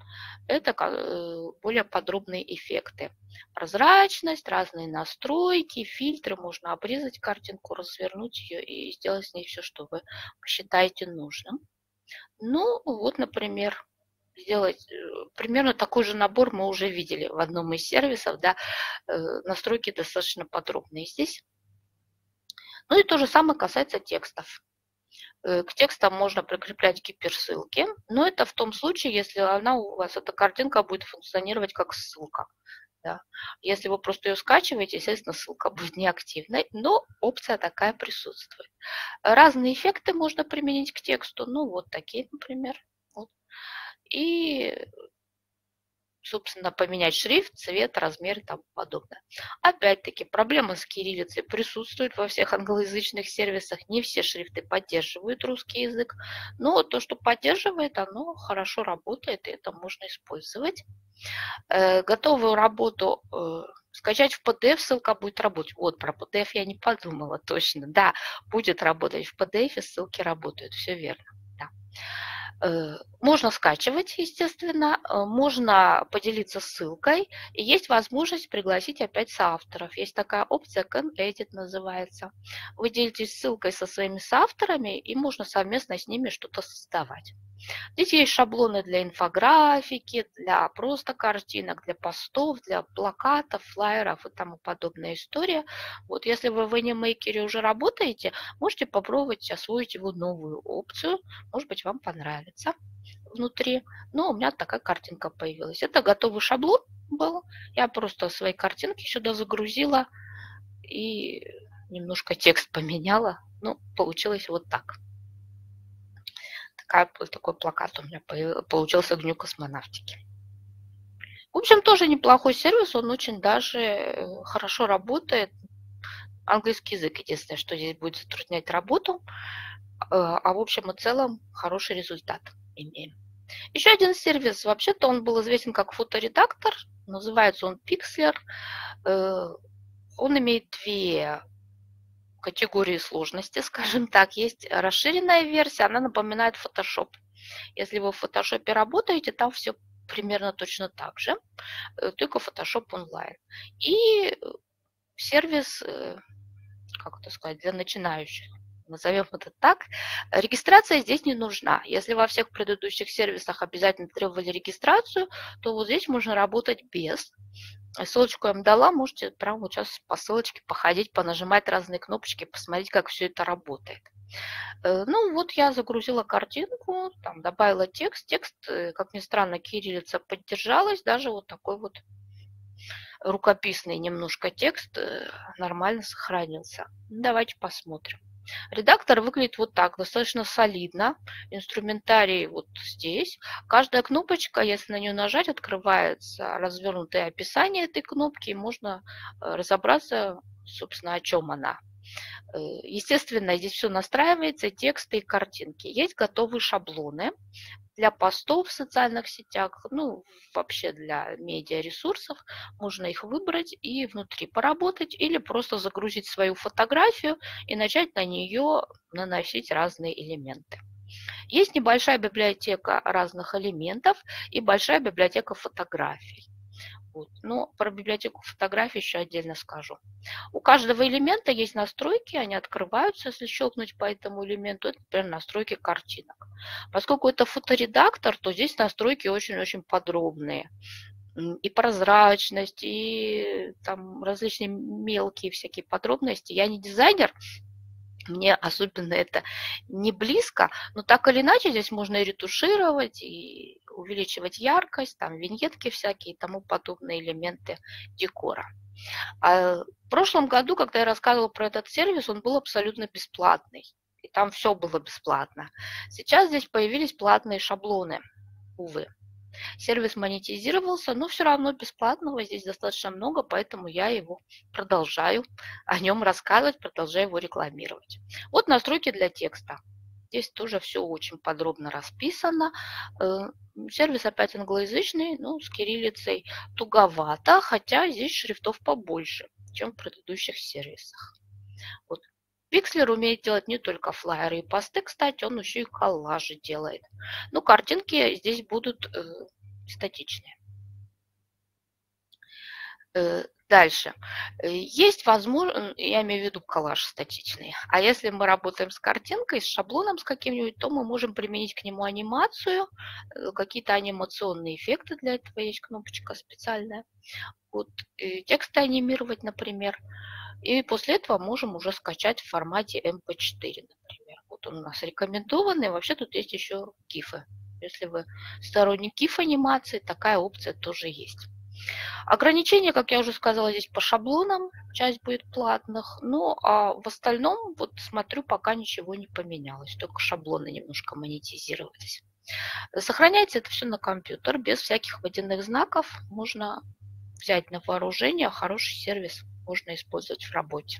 это более подробные эффекты. Прозрачность, разные настройки, фильтры. Можно обрезать картинку, развернуть ее и сделать с ней все, что вы посчитаете нужным. Ну, вот, например, сделать примерно такой же набор мы уже видели в одном из сервисов. Да, настройки достаточно подробные здесь. Ну и то же самое касается текстов. К текстам можно прикреплять гиперссылки, но это в том случае, если она у вас, эта картинка будет функционировать как ссылка. Да. Если вы просто ее скачиваете, естественно, ссылка будет неактивной, но опция такая присутствует. Разные эффекты можно применить к тексту, ну вот такие, например. Вот. И, собственно, поменять шрифт, цвет, размер и тому подобное. Опять-таки, проблема с кириллицей присутствует во всех англоязычных сервисах. Не все шрифты поддерживают русский язык, но то, что поддерживает, оно хорошо работает, и это можно использовать. Готовую работу скачать в пи ди эф, ссылка будет работать. Вот, про пи ди эф я не подумала точно. Да, будет работать в пи ди эф, ссылки работают, все верно. Да. Можно скачивать, естественно, можно поделиться ссылкой, и есть возможность пригласить опять соавторов. Есть такая опция CanEdit называется. Вы делитесь ссылкой со своими соавторами, и можно совместно с ними что-то создавать. Здесь есть шаблоны для инфографики, для просто картинок, для постов, для плакатов, флаеров и тому подобная история. Вот если вы в Animaker уже работаете, можете попробовать освоить его новую опцию. Может быть, вам понравится внутри. Но у меня такая картинка появилась. Это готовый шаблон был. Я просто свои картинки сюда загрузила и немножко текст поменяла. Ну, получилось вот так. Такой плакат у меня получился к Дню космонавтики. В общем, тоже неплохой сервис, он очень даже хорошо работает. Английский язык, единственное, что здесь будет затруднять работу, а в общем и целом хороший результат имеем. Еще один сервис, вообще-то он был известен как фоторедактор, называется он Pixlr. Он имеет две категории сложности, скажем так. Есть расширенная версия, она напоминает Photoshop. Если вы в Photoshop работаете, там все примерно точно так же, только Photoshop онлайн. И сервис, как это сказать, для начинающих, назовем это так, регистрация здесь не нужна. Если во всех предыдущих сервисах обязательно требовали регистрацию, то вот здесь можно работать без. Ссылочку я вам дала, можете прямо вот сейчас по ссылочке походить, понажимать разные кнопочки, посмотреть, как все это работает. Ну вот я загрузила картинку, там добавила текст. Текст, как ни странно, кириллица поддержалась, даже вот такой вот рукописный немножко текст нормально сохранился. Давайте посмотрим. Редактор выглядит вот так, достаточно солидно. Инструментарий вот здесь. Каждая кнопочка, если на нее нажать, открывается развернутое описание этой кнопки, и можно разобраться, собственно, о чем она. Естественно, здесь все настраивается, тексты и картинки. Есть готовые шаблоны для постов в социальных сетях, ну, вообще для медиаресурсов. Можно их выбрать и внутри поработать, или просто загрузить свою фотографию и начать на нее наносить разные элементы. Есть небольшая библиотека разных элементов и большая библиотека фотографий. Вот. Но про библиотеку фотографий еще отдельно скажу. У каждого элемента есть настройки, они открываются, если щелкнуть по этому элементу. Это, например, настройки картинок. Поскольку это фоторедактор, то здесь настройки очень-очень подробные. И прозрачность, и там различные мелкие всякие подробности. Я не дизайнер, мне особенно это не близко, но так или иначе здесь можно и ретушировать, и увеличивать яркость, там виньетки всякие и тому подобные элементы декора. А в прошлом году, когда я рассказывала про этот сервис, он был абсолютно бесплатный. И там все было бесплатно. Сейчас здесь появились платные шаблоны, увы. Сервис монетизировался, но все равно бесплатного здесь достаточно много, поэтому я его продолжаю о нем рассказывать, продолжаю его рекламировать. Вот настройки для текста. Здесь тоже все очень подробно расписано. Сервис опять англоязычный, ну, с кириллицей туговато, хотя здесь шрифтов побольше, чем в предыдущих сервисах. Вот. Pixlr умеет делать не только флаеры и посты, кстати, он еще и коллажи делает. Ну, картинки здесь будут статичные. Дальше. Есть возможность, я имею в виду коллаж статичный, а если мы работаем с картинкой, с шаблоном с каким-нибудь, то мы можем применить к нему анимацию, какие-то анимационные эффекты, для этого есть кнопочка специальная. Вот, тексты анимировать, например. И после этого можем уже скачать в формате эм пэ четыре, например. Вот он у нас рекомендованный. Вообще тут есть еще гифы. Если вы сторонник гиф-анимации, такая опция тоже есть. Ограничения, как я уже сказала, здесь по шаблонам, часть будет платных. Ну, а в остальном, вот смотрю, пока ничего не поменялось, только шаблоны немножко монетизировались. Сохраняйте это все на компьютер, без всяких водяных знаков. Можно взять на вооружение, хороший сервис можно использовать в работе.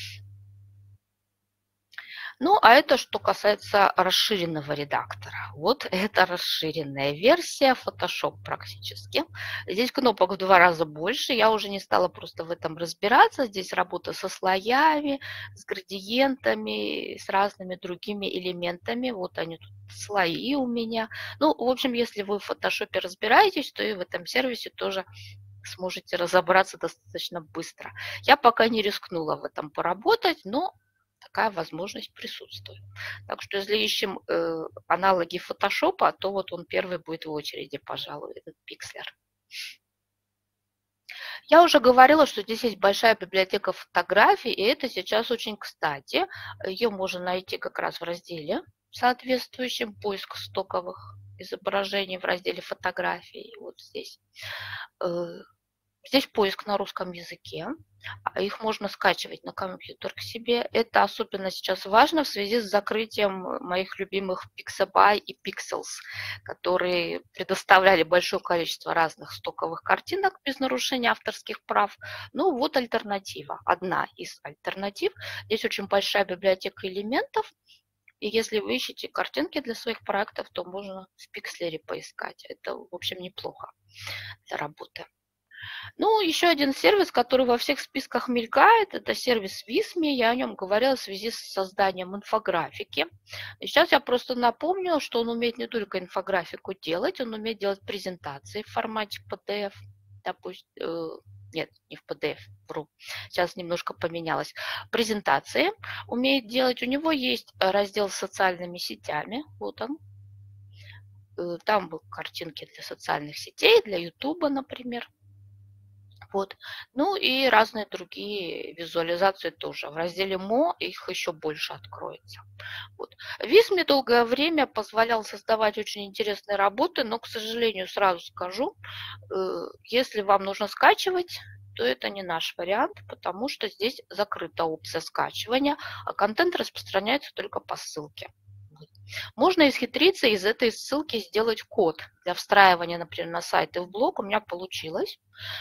Ну, а это что касается расширенного редактора. Вот это расширенная версия Photoshop практически. Здесь кнопок в два раза больше. Я уже не стала просто в этом разбираться. Здесь работа со слоями, с градиентами, с разными другими элементами. Вот они тут, слои у меня. Ну, в общем, если вы в Photoshop разбираетесь, то и в этом сервисе тоже сможете разобраться достаточно быстро. Я пока не рискнула в этом поработать, но такая возможность присутствует. Так что если ищем э, аналоги фотошопа, то вот он первый будет в очереди, пожалуй, этот Pixlr. Я уже говорила, что здесь есть большая библиотека фотографий, и это сейчас очень кстати. Ее можно найти как раз в разделе соответствующем, поиск стоковых изображений в разделе фотографий. Вот здесь. Здесь поиск на русском языке, их можно скачивать на компьютер к себе. Это особенно сейчас важно в связи с закрытием моих любимых Pixabay и Pixels, которые предоставляли большое количество разных стоковых картинок без нарушения авторских прав. Ну вот альтернатива, одна из альтернатив. Здесь очень большая библиотека элементов. И если вы ищете картинки для своих проектов, то можно в Pixlr поискать. Это, в общем, неплохо для работы. Ну, еще один сервис, который во всех списках мелькает, это сервис Visme. Я о нем говорила в связи с созданием инфографики. И сейчас я просто напомню, что он умеет не только инфографику делать, он умеет делать презентации в формате пи ди эф. Допустим, э, нет, не в пи ди эф, вру. Сейчас немножко поменялось. Презентации умеет делать. У него есть раздел с социальными сетями. Вот он. Там были картинки для социальных сетей, для Ютуба, например. Вот. Ну и разные другие визуализации тоже. В разделе мо их еще больше откроется. Вот. Visme долгое время позволял создавать очень интересные работы, но, к сожалению, сразу скажу, если вам нужно скачивать, то это не наш вариант, потому что здесь закрыта опция скачивания, а контент распространяется только по ссылке. Можно исхитриться из этой ссылки сделать код для встраивания, например, на сайт и в блог. У меня получилось.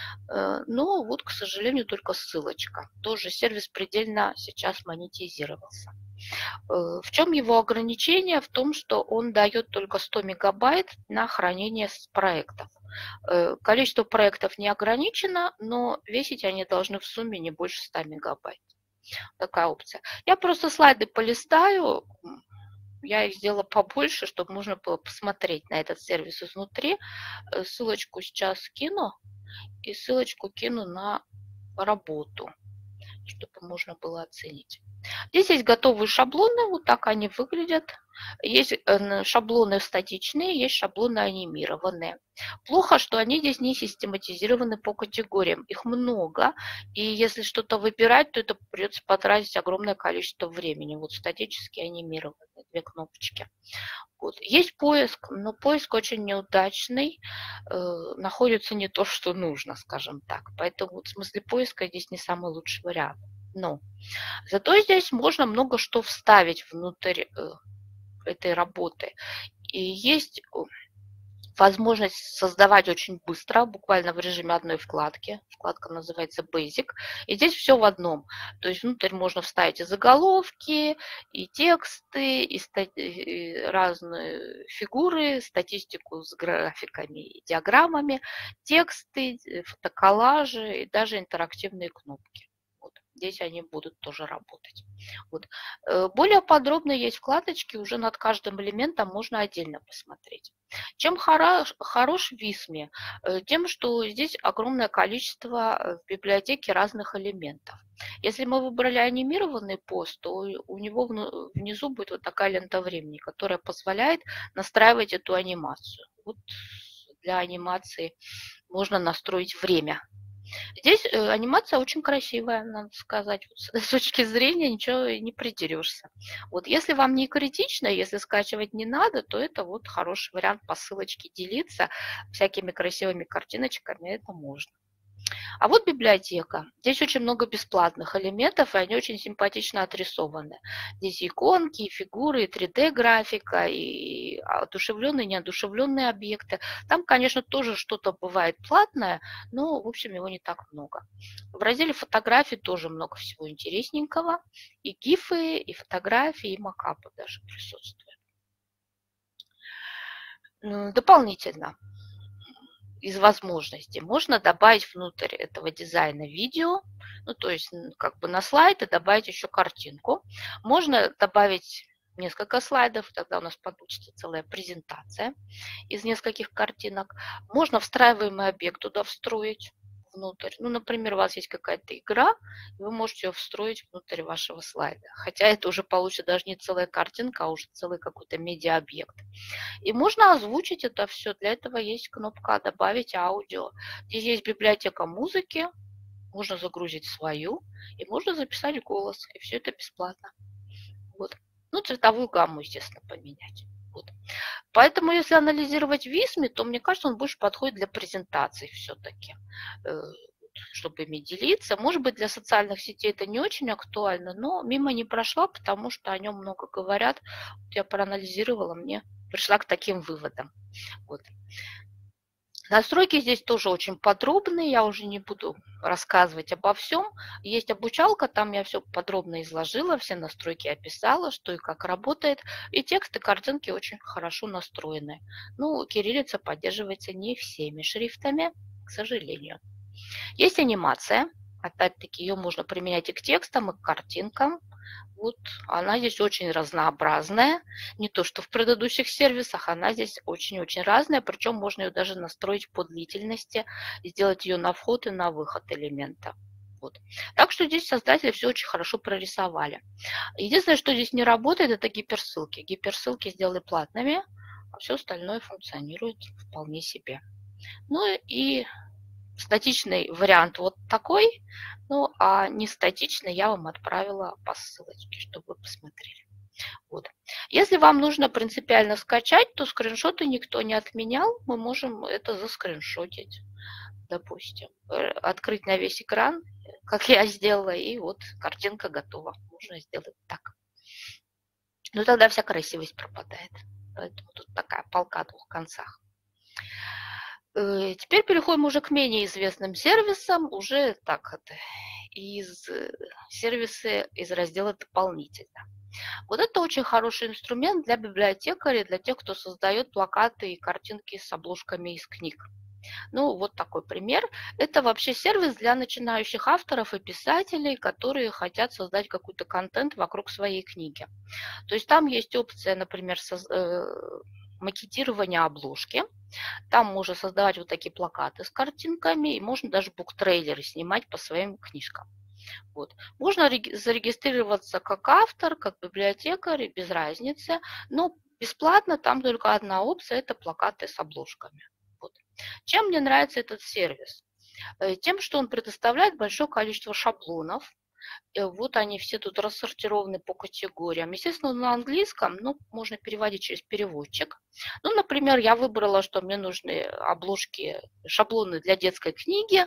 Но вот, к сожалению, только ссылочка. Тоже сервис предельно сейчас монетизировался. В чем его ограничение? В том, что он дает только сто мегабайт на хранение проектов. Количество проектов не ограничено, но весить они должны в сумме не больше ста мегабайт. Такая опция. Я просто слайды полистаю. Я их сделала побольше, чтобы можно было посмотреть на этот сервис изнутри. Ссылочку сейчас скину и ссылочку кину на работу, чтобы можно было оценить. Здесь есть готовые шаблоны, вот так они выглядят. Есть шаблоны статичные, есть шаблоны анимированные. Плохо, что они здесь не систематизированы по категориям. Их много, и если что-то выбирать, то это придется потратить огромное количество времени. Вот статически анимированные, две кнопочки. Вот. Есть поиск, но поиск очень неудачный. Э, находится не то, что нужно, скажем так. Поэтому вот в смысле поиска здесь не самый лучший вариант. Но зато здесь можно много что вставить внутрь э, этой работы. И есть возможность создавать очень быстро, буквально в режиме одной вкладки. Вкладка называется Basic. И здесь все в одном. То есть внутрь можно вставить и заголовки, и тексты, и, стати... и разные фигуры, статистику с графиками и диаграммами, тексты, фотоколлажи и даже интерактивные кнопки. Вот. Здесь они будут тоже работать. Вот. Более подробно есть вкладочки, уже над каждым элементом можно отдельно посмотреть. Чем хорош, хорош Висме? Тем, что здесь огромное количество в библиотеке разных элементов. Если мы выбрали анимированный пост, то у него внизу будет вот такая лента времени, которая позволяет настраивать эту анимацию. Вот для анимации можно настроить время. Здесь анимация очень красивая, надо сказать. С точки зрения ничего не придерешься. Вот если вам не критично, если скачивать не надо, то это вот хороший вариант по ссылочке делиться всякими красивыми картиночками. Это можно. А вот библиотека. Здесь очень много бесплатных элементов, и они очень симпатично отрисованы. Здесь иконки, и фигуры, и три дэ-графика, и одушевленные, неодушевленные объекты. Там, конечно, тоже что-то бывает платное, но, в общем, его не так много. В разделе фотографий тоже много всего интересненького. И гифы, и фотографии, и макапы даже присутствуют. Дополнительно из возможностей можно добавить внутрь этого дизайна видео, ну то есть как бы на слайд и добавить еще картинку. Можно добавить несколько слайдов, тогда у нас получится целая презентация из нескольких картинок. Можно встраиваемый объект туда встроить внутрь. Ну, например, у вас есть какая-то игра, вы можете ее встроить внутрь вашего слайда. Хотя это уже получится даже не целая картинка, а уже целый какой-то медиа-объект. И можно озвучить это все. Для этого есть кнопка «Добавить аудио». Здесь есть библиотека музыки, можно загрузить свою, и можно записать голос. И все это бесплатно. Вот. Ну, цветовую гамму, естественно, поменять. Вот. Поэтому, если анализировать Висме, то, мне кажется, он больше подходит для презентаций все-таки, чтобы ими делиться. Может быть, для социальных сетей это не очень актуально, но мимо не прошла, потому что о нем много говорят. Вот я проанализировала, мне пришла к таким выводам. Вот. Настройки здесь тоже очень подробные, я уже не буду рассказывать обо всем. Есть обучалка, там я все подробно изложила, все настройки описала, что и как работает. И тексты, картинки очень хорошо настроены. Ну, кириллица поддерживается не всеми шрифтами, к сожалению. Есть анимация, опять-таки ее можно применять и к текстам, и к картинкам. Вот она здесь очень разнообразная, не то что в предыдущих сервисах, она здесь очень-очень разная, причем можно ее даже настроить по длительности, сделать ее на вход и на выход элемента. Вот. Так что здесь создатели все очень хорошо прорисовали. Единственное, что здесь не работает, это гиперссылки. Гиперссылки сделали платными, а все остальное функционирует вполне себе. Ну и статичный вариант вот такой, ну а не статичный я вам отправила по ссылочке, чтобы вы посмотрели. Вот. Если вам нужно принципиально скачать, то скриншоты никто не отменял, мы можем это заскриншотить, допустим, открыть на весь экран, как я сделала, и вот картинка готова. Можно сделать так. Но тогда вся красивость пропадает. Поэтому тут такая палка о двух концах. Теперь переходим уже к менее известным сервисам, уже так это, из сервиса из раздела «Дополнительно». Вот это очень хороший инструмент для библиотекарей, для тех, кто создает плакаты и картинки с обложками из книг. Ну, вот такой пример. Это вообще сервис для начинающих авторов и писателей, которые хотят создать какой-то контент вокруг своей книги. То есть там есть опция, например, макетирования обложки. Там можно создавать вот такие плакаты с картинками, и можно даже буктрейлеры снимать по своим книжкам. Вот. Можно зарегистрироваться как автор, как библиотекарь, без разницы, но бесплатно там только одна опция – это плакаты с обложками. Вот. Чем мне нравится этот сервис? Тем, что он предоставляет большое количество шаблонов. Вот они все тут рассортированы по категориям. Естественно, на английском, но можно переводить через переводчик. Ну, например, я выбрала, что мне нужны обложки, шаблоны для детской книги,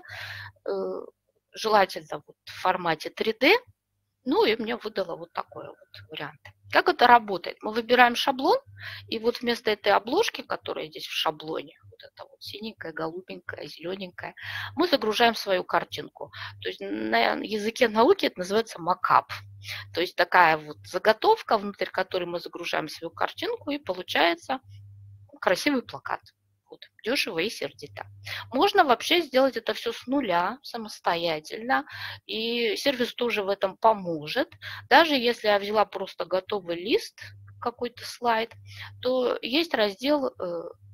желательно вот в формате три дэ. Ну, и мне выдало вот такой вот вариант. Как это работает? Мы выбираем шаблон, и вот вместо этой обложки, которая здесь в шаблоне, вот это вот синенькая, голубенькая, зелененькая, мы загружаем свою картинку. То есть на языке науки это называется макап. То есть такая вот заготовка, внутрь которой мы загружаем свою картинку, и получается красивый плакат. Вот, дешево и сердито. Можно вообще сделать это все с нуля, самостоятельно, и сервис тоже в этом поможет. Даже если я взяла просто готовый лист, какой-то слайд, то есть раздел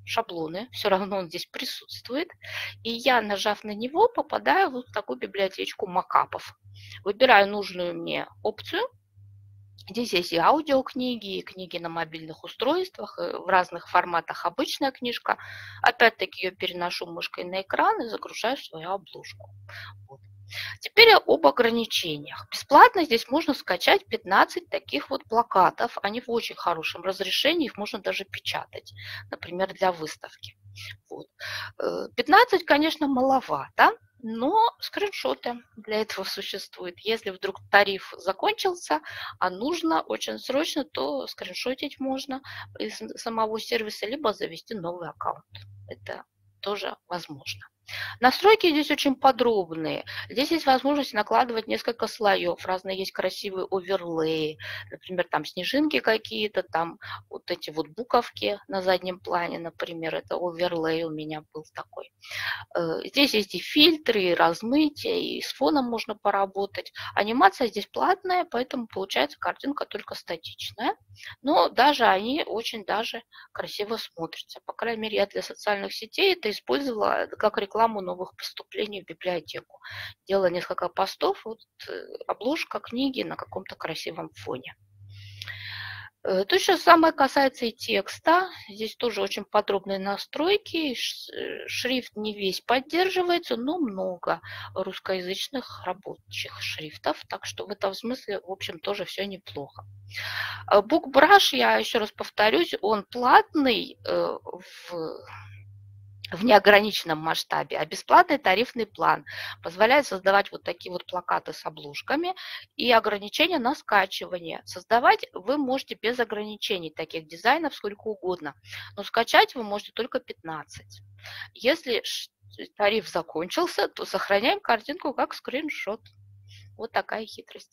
шаблоны, все равно он здесь присутствует. И я, нажав на него, попадаю вот в такую библиотечку макапов. Выбираю нужную мне опцию. Здесь есть и аудиокниги, и книги на мобильных устройствах, в разных форматах обычная книжка. Опять-таки ее переношу мышкой на экран и загружаю в свою обложку. Вот. Теперь об ограничениях. Бесплатно здесь можно скачать пятнадцать таких вот плакатов. Они в очень хорошем разрешении, их можно даже печатать, например, для выставки. Вот. пятнадцать, конечно, маловато, но скриншоты для этого существуют. Если вдруг тариф закончился, а нужно очень срочно, то скриншотить можно из самого сервиса, либо завести новый аккаунт. Это тоже возможно. Настройки здесь очень подробные. Здесь есть возможность накладывать несколько слоев. Разные есть красивые оверлеи. Например, там снежинки какие-то, там вот эти вот буковки на заднем плане, например, это оверлей у меня был такой. Здесь есть и фильтры, и размытие, и с фоном можно поработать. Анимация здесь платная, поэтому получается картинка только статичная. Но даже они очень даже красиво смотрятся. По крайней мере, я для социальных сетей это использовала как рекламу новых поступлений в библиотеку. Делала несколько постов, вот, обложка книги на каком-то красивом фоне. То же самое касается и текста. Здесь тоже очень подробные настройки. Шрифт не весь поддерживается, но много русскоязычных рабочих шрифтов. Так что в этом смысле, в общем, тоже все неплохо. BookBrush, я еще раз повторюсь, он платный в в неограниченном масштабе, а бесплатный тарифный план позволяет создавать вот такие вот плакаты с обложками и ограничения на скачивание. Создавать вы можете без ограничений таких дизайнов сколько угодно, но скачать вы можете только пятнадцать. Если тариф закончился, то сохраняем картинку как скриншот. Вот такая хитрость.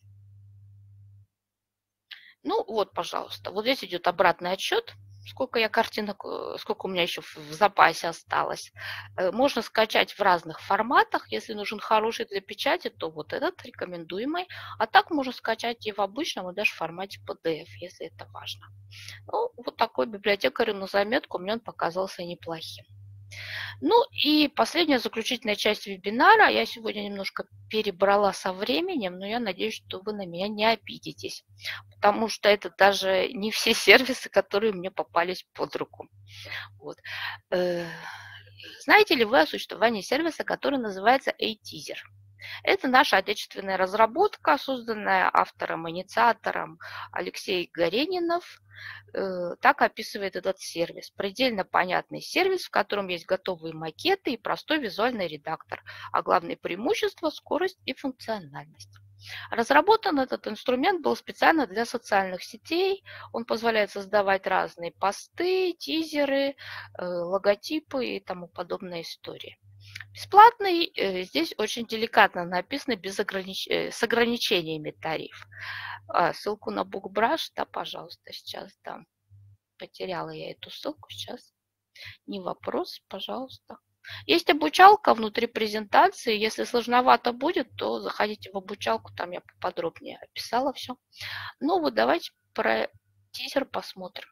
Ну вот, пожалуйста, вот здесь идет обратный отсчет. Сколько я картинок, сколько у меня еще в запасе осталось. Можно скачать в разных форматах. Если нужен хороший для печати, то вот этот рекомендуемый. А так можно скачать и в обычном, и даже в формате пи ди эф, если это важно. Ну, вот такой библиотекарь на заметку, мне он показался неплохим. Ну и последняя заключительная часть вебинара. Я сегодня немножко перебрала со временем, но я надеюсь, что вы на меня не обидитесь, потому что это даже не все сервисы, которые мне попались под руку. Вот. Знаете ли вы о существовании сервиса, который называется A-Teaser? Это наша отечественная разработка, созданная автором-инициатором Алексей Горенинов. Так описывает этот сервис. Предельно понятный сервис, в котором есть готовые макеты и простой визуальный редактор, а главное преимущество – скорость и функциональность. Разработан этот инструмент был специально для социальных сетей. Он позволяет создавать разные посты, тизеры, логотипы и тому подобные истории. Бесплатный, здесь очень деликатно написано без огранич... с ограничениями тариф. А, ссылку на BookBrush, да, пожалуйста, сейчас дам. Потеряла я эту ссылку, сейчас. Не вопрос, пожалуйста. Есть обучалка внутри презентации. Если сложновато будет, то заходите в обучалку, там я поподробнее описала все. Ну вот давайте про тизер посмотрим.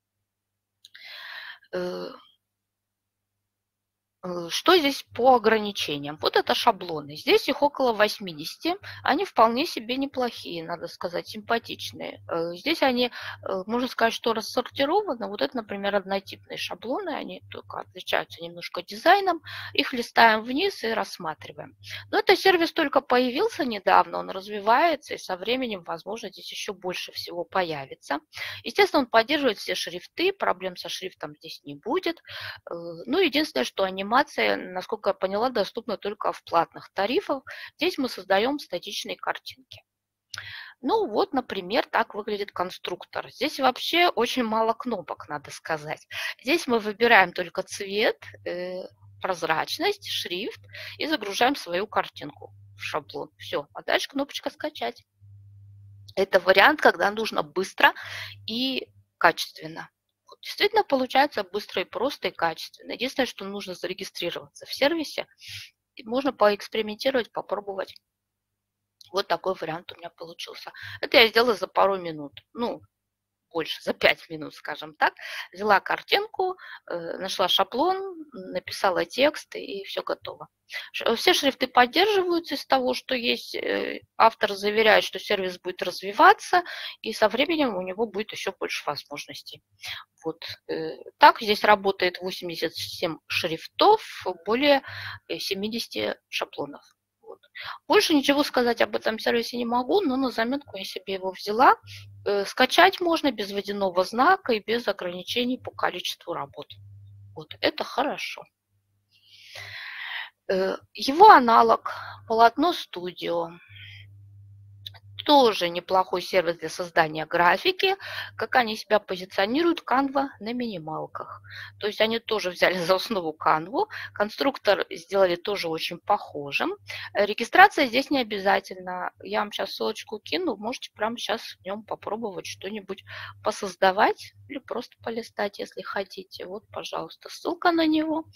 Что здесь по ограничениям? Вот это шаблоны. Здесь их около восьмидесяти. Они вполне себе неплохие, надо сказать, симпатичные. Здесь они, можно сказать, что рассортированы. Вот это, например, однотипные шаблоны. Они только отличаются немножко дизайном. Их листаем вниз и рассматриваем. Но этот сервис только появился недавно, он развивается, и со временем, возможно, здесь еще больше всего появится. Естественно, он поддерживает все шрифты, проблем со шрифтом здесь не будет. Ну, единственное, что анимация, насколько я поняла, доступна только в платных тарифах. Здесь мы создаем статичные картинки. Ну вот, например, так выглядит конструктор. Здесь вообще очень мало кнопок, надо сказать. Здесь мы выбираем только цвет, прозрачность, шрифт и загружаем свою картинку в шаблон. Все, а дальше кнопочка «Скачать». Это вариант, когда нужно быстро и качественно. Действительно получается быстро и просто, и качественно. Единственное, что нужно зарегистрироваться в сервисе. И можно поэкспериментировать, попробовать. Вот такой вариант у меня получился. Это я сделала за пару минут. Ну, больше, за пять минут, скажем так, взяла картинку, нашла шаблон, написала текст, и все готово. Все шрифты поддерживаются из того, что есть. Автор заверяет, что сервис будет развиваться, и со временем у него будет еще больше возможностей. Вот так здесь работает восемьдесят семь шрифтов, более семьдесят шаблонов. Вот. Больше ничего сказать об этом сервисе не могу, но на заметку я себе его взяла. Скачать можно без водяного знака и без ограничений по количеству работ. Вот это хорошо. Его аналог Полотно Студио. Тоже неплохой сервис для создания графики. Как они себя позиционируют, Canva на минималках. То есть они тоже взяли за основу Canva. Конструктор сделали тоже очень похожим. Регистрация здесь не обязательно. Я вам сейчас ссылочку кину. Можете прямо сейчас в нем попробовать что-нибудь посоздавать или просто полистать, если хотите. Вот, пожалуйста, ссылка на него.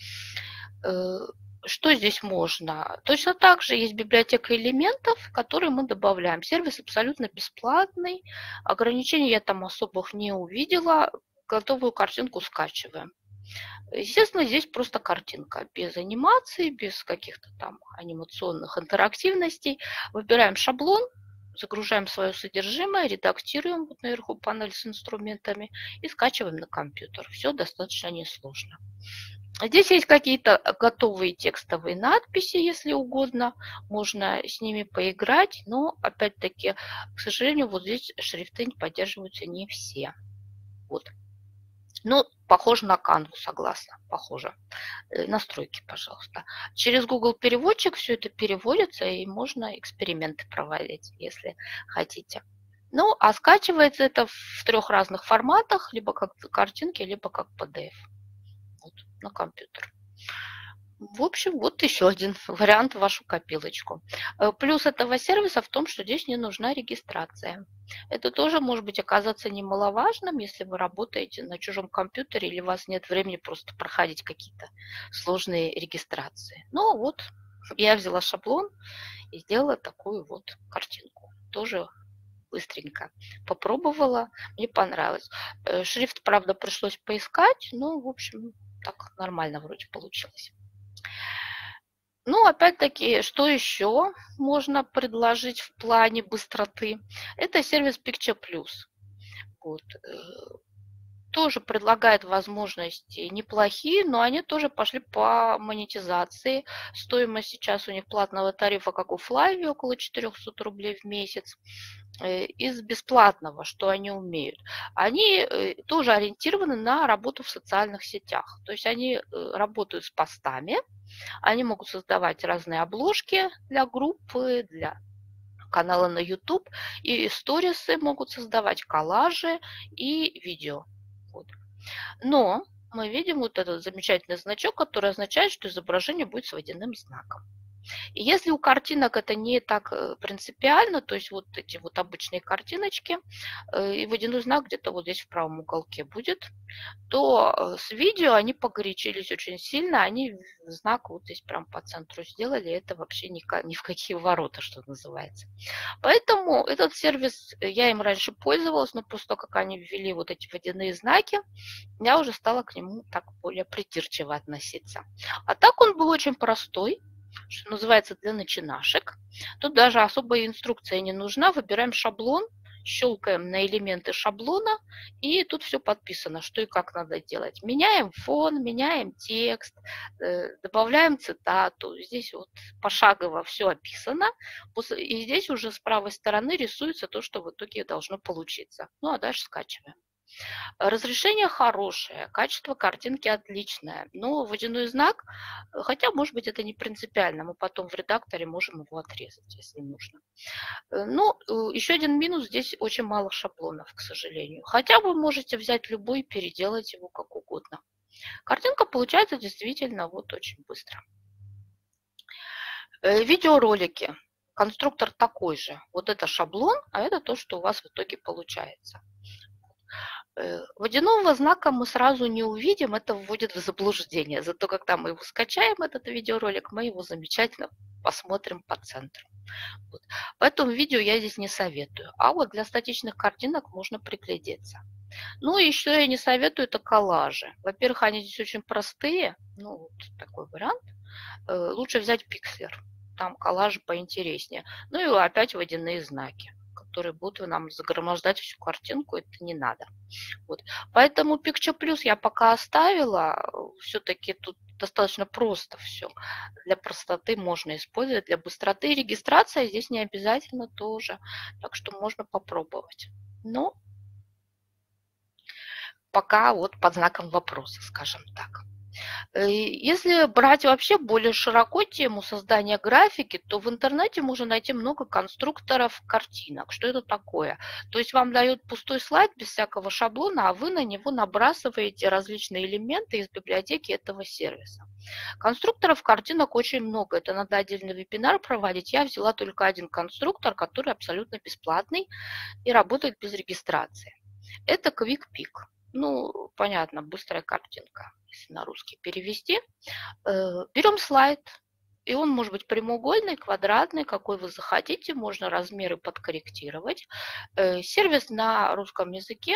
Что здесь можно? Точно так же есть библиотека элементов, которые мы добавляем. Сервис абсолютно бесплатный. Ограничений я там особых не увидела. Готовую картинку скачиваем. Естественно, здесь просто картинка. Без анимации, без каких-то там анимационных интерактивностей. Выбираем шаблон, загружаем свое содержимое, редактируем вот наверху панель с инструментами и скачиваем на компьютер. Все достаточно несложно. Здесь есть какие-то готовые текстовые надписи, если угодно. Можно с ними поиграть, но, опять-таки, к сожалению, вот здесь шрифты поддерживаются не все. Вот. Ну, похоже на Canva, согласна, похоже. Настройки, пожалуйста. Через Google переводчик все это переводится, и можно эксперименты проводить, если хотите. Ну, а скачивается это в трех разных форматах, либо как картинки, либо как пи ди эф. Вот, на компьютер. В общем, вот еще один вариант в вашу копилочку. Плюс этого сервиса в том, что здесь не нужна регистрация. Это тоже может быть оказаться немаловажным, если вы работаете на чужом компьютере или у вас нет времени просто проходить какие-то сложные регистрации. Ну вот, я взяла шаблон и сделала такую вот картинку. Тоже быстренько попробовала, мне понравилось. Шрифт, правда, пришлось поискать, но, в общем, так нормально вроде получилось. Ну, опять-таки, что еще можно предложить в плане быстроты? Это сервис Picture Plus. Вот. Тоже предлагает возможности неплохие, но они тоже пошли по монетизации. Стоимость сейчас у них платного тарифа, как у Flavio, около четырехсот рублей в месяц. Из бесплатного, что они умеют. Они тоже ориентированы на работу в социальных сетях. То есть они работают с постами, они могут создавать разные обложки для группы, для канала на YouTube, и сторисы могут создавать коллажи и видео. Вот. Но мы видим вот этот замечательный значок, который означает, что изображение будет с водяным знаком. И если у картинок это не так принципиально, то есть вот эти вот обычные картиночки, и водяной знак где-то вот здесь в правом уголке будет, то с видео они погорячились очень сильно, они знак вот здесь прям по центру сделали, это вообще ни, ни в какие ворота, что называется. Поэтому этот сервис, я им раньше пользовалась, но после того, как они ввели вот эти водяные знаки, я уже стала к нему так более придирчиво относиться. А так он был очень простой, что называется, для начинашек. Тут даже особая инструкция не нужна. Выбираем шаблон, щелкаем на элементы шаблона, и тут все подписано, что и как надо делать. Меняем фон, меняем текст, добавляем цитату. Здесь вот пошагово все описано. И здесь уже с правой стороны рисуется то, что в итоге должно получиться. Ну, а дальше скачиваем. Разрешение хорошее, качество картинки отличное, но водяной знак, хотя, может быть, это не принципиально, мы потом в редакторе можем его отрезать, если нужно. Ну, еще один минус, здесь очень мало шаблонов, к сожалению. Хотя вы можете взять любой и переделать его как угодно. Картинка получается действительно вот очень быстро. Видеоролики. Конструктор такой же. Вот это шаблон, а это то, что у вас в итоге получается. Водяного знака мы сразу не увидим, это вводит в заблуждение. Зато когда мы его скачаем, этот видеоролик, мы его замечательно посмотрим по центру. Вот. Поэтому видео я здесь не советую. А вот для статичных картинок можно приглядеться. Ну, еще я не советую, это коллажи. Во-первых, они здесь очень простые. Ну, вот такой вариант. Лучше взять Pixlr. Там коллажи поинтереснее. Ну и опять водяные знаки, которые будут нам загромождать всю картинку. Это не надо. Вот. Поэтому Picture Plus я пока оставила. Все-таки тут достаточно просто все. Для простоты можно использовать, для быстроты. Регистрация здесь не обязательно тоже. Так что можно попробовать. Но пока вот под знаком вопроса, скажем так. Если брать вообще более широко тему создания графики, то в интернете можно найти много конструкторов картинок. Что это такое? То есть вам дают пустой слайд без всякого шаблона, а вы на него набрасываете различные элементы из библиотеки этого сервиса. Конструкторов картинок очень много. Это надо отдельный вебинар проводить. Я взяла только один конструктор, который абсолютно бесплатный и работает без регистрации. Это Quick Pick. Ну, понятно, быстрая картинка, если на русский перевести. Берем слайд, и он может быть прямоугольный, квадратный, какой вы захотите. Можно размеры подкорректировать. Сервис на русском языке.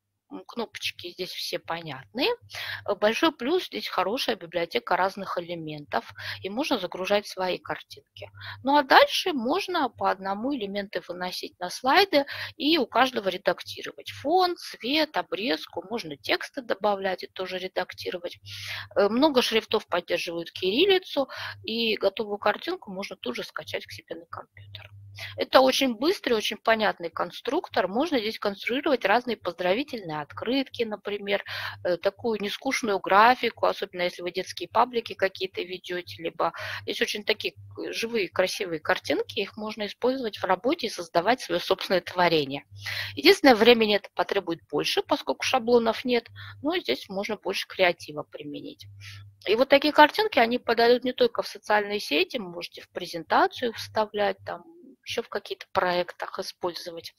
Кнопочки здесь все понятные. Большой плюс, здесь хорошая библиотека разных элементов, и можно загружать свои картинки. Ну а дальше можно по одному элементы выносить на слайды и у каждого редактировать. Фон, цвет, обрезку, можно тексты добавлять и тоже редактировать. Много шрифтов поддерживают кириллицу, и готовую картинку можно тут же скачать к себе на компьютер. Это очень быстрый, очень понятный конструктор. Можно здесь конструировать разные поздравительные открытки, например, такую нескучную графику, особенно если вы детские паблики какие-то ведете, либо здесь очень такие живые, красивые картинки, их можно использовать в работе и создавать свое собственное творение. Единственное, времени это потребует больше, поскольку шаблонов нет, но здесь можно больше креатива применить. И вот такие картинки, они подойдут не только в социальные сети, можете в презентацию вставлять, там, еще в каких-то проектах использовать.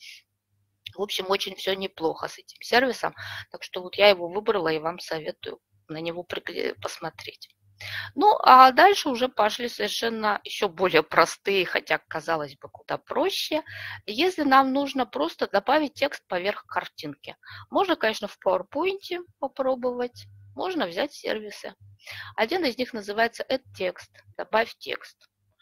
В общем, очень все неплохо с этим сервисом. Так что вот я его выбрала и вам советую на него посмотреть. Ну, а дальше уже пошли совершенно еще более простые, хотя, казалось бы, куда проще. Если нам нужно просто добавить текст поверх картинки. Можно, конечно, в PowerPoint попробовать. Можно взять сервисы. Один из них называется Add Text. Добавь текст.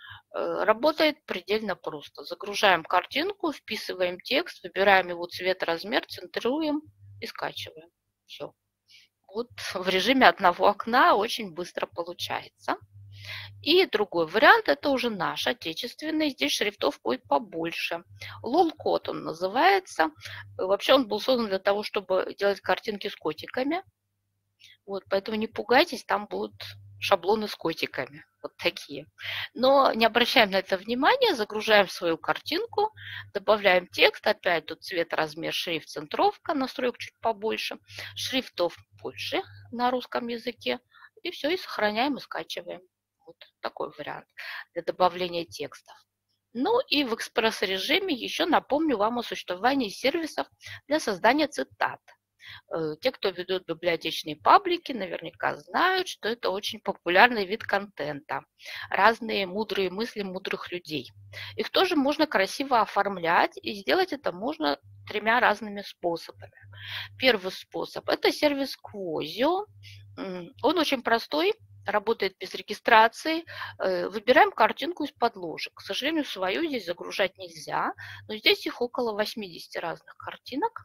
Работает предельно просто. Загружаем картинку, вписываем текст, выбираем его цвет, размер, центруем и скачиваем. Все. Вот в режиме одного окна очень быстро получается. И другой вариант, это уже наш, отечественный. Здесь шрифтов будет побольше. лол-код он называется. Вообще он был создан для того, чтобы делать картинки с котиками. Вот, поэтому не пугайтесь, там будут шаблоны с котиками. Вот такие. Но не обращаем на это внимания, загружаем свою картинку, добавляем текст, опять тут цвет, размер, шрифт, центровка, настроек чуть побольше, шрифтов больше на русском языке, и все, и сохраняем, и скачиваем. Вот такой вариант для добавления текстов. Ну и в экспресс-режиме еще напомню вам о существовании сервисов для создания цитат. Те, кто ведут библиотечные паблики, наверняка знают, что это очень популярный вид контента. Разные мудрые мысли мудрых людей. Их тоже можно красиво оформлять, и сделать это можно тремя разными способами. Первый способ – это сервис Quozio. Он очень простой, работает без регистрации. Выбираем картинку из подложек. К сожалению, свою здесь загружать нельзя, но здесь их около восьмидесяти разных картинок.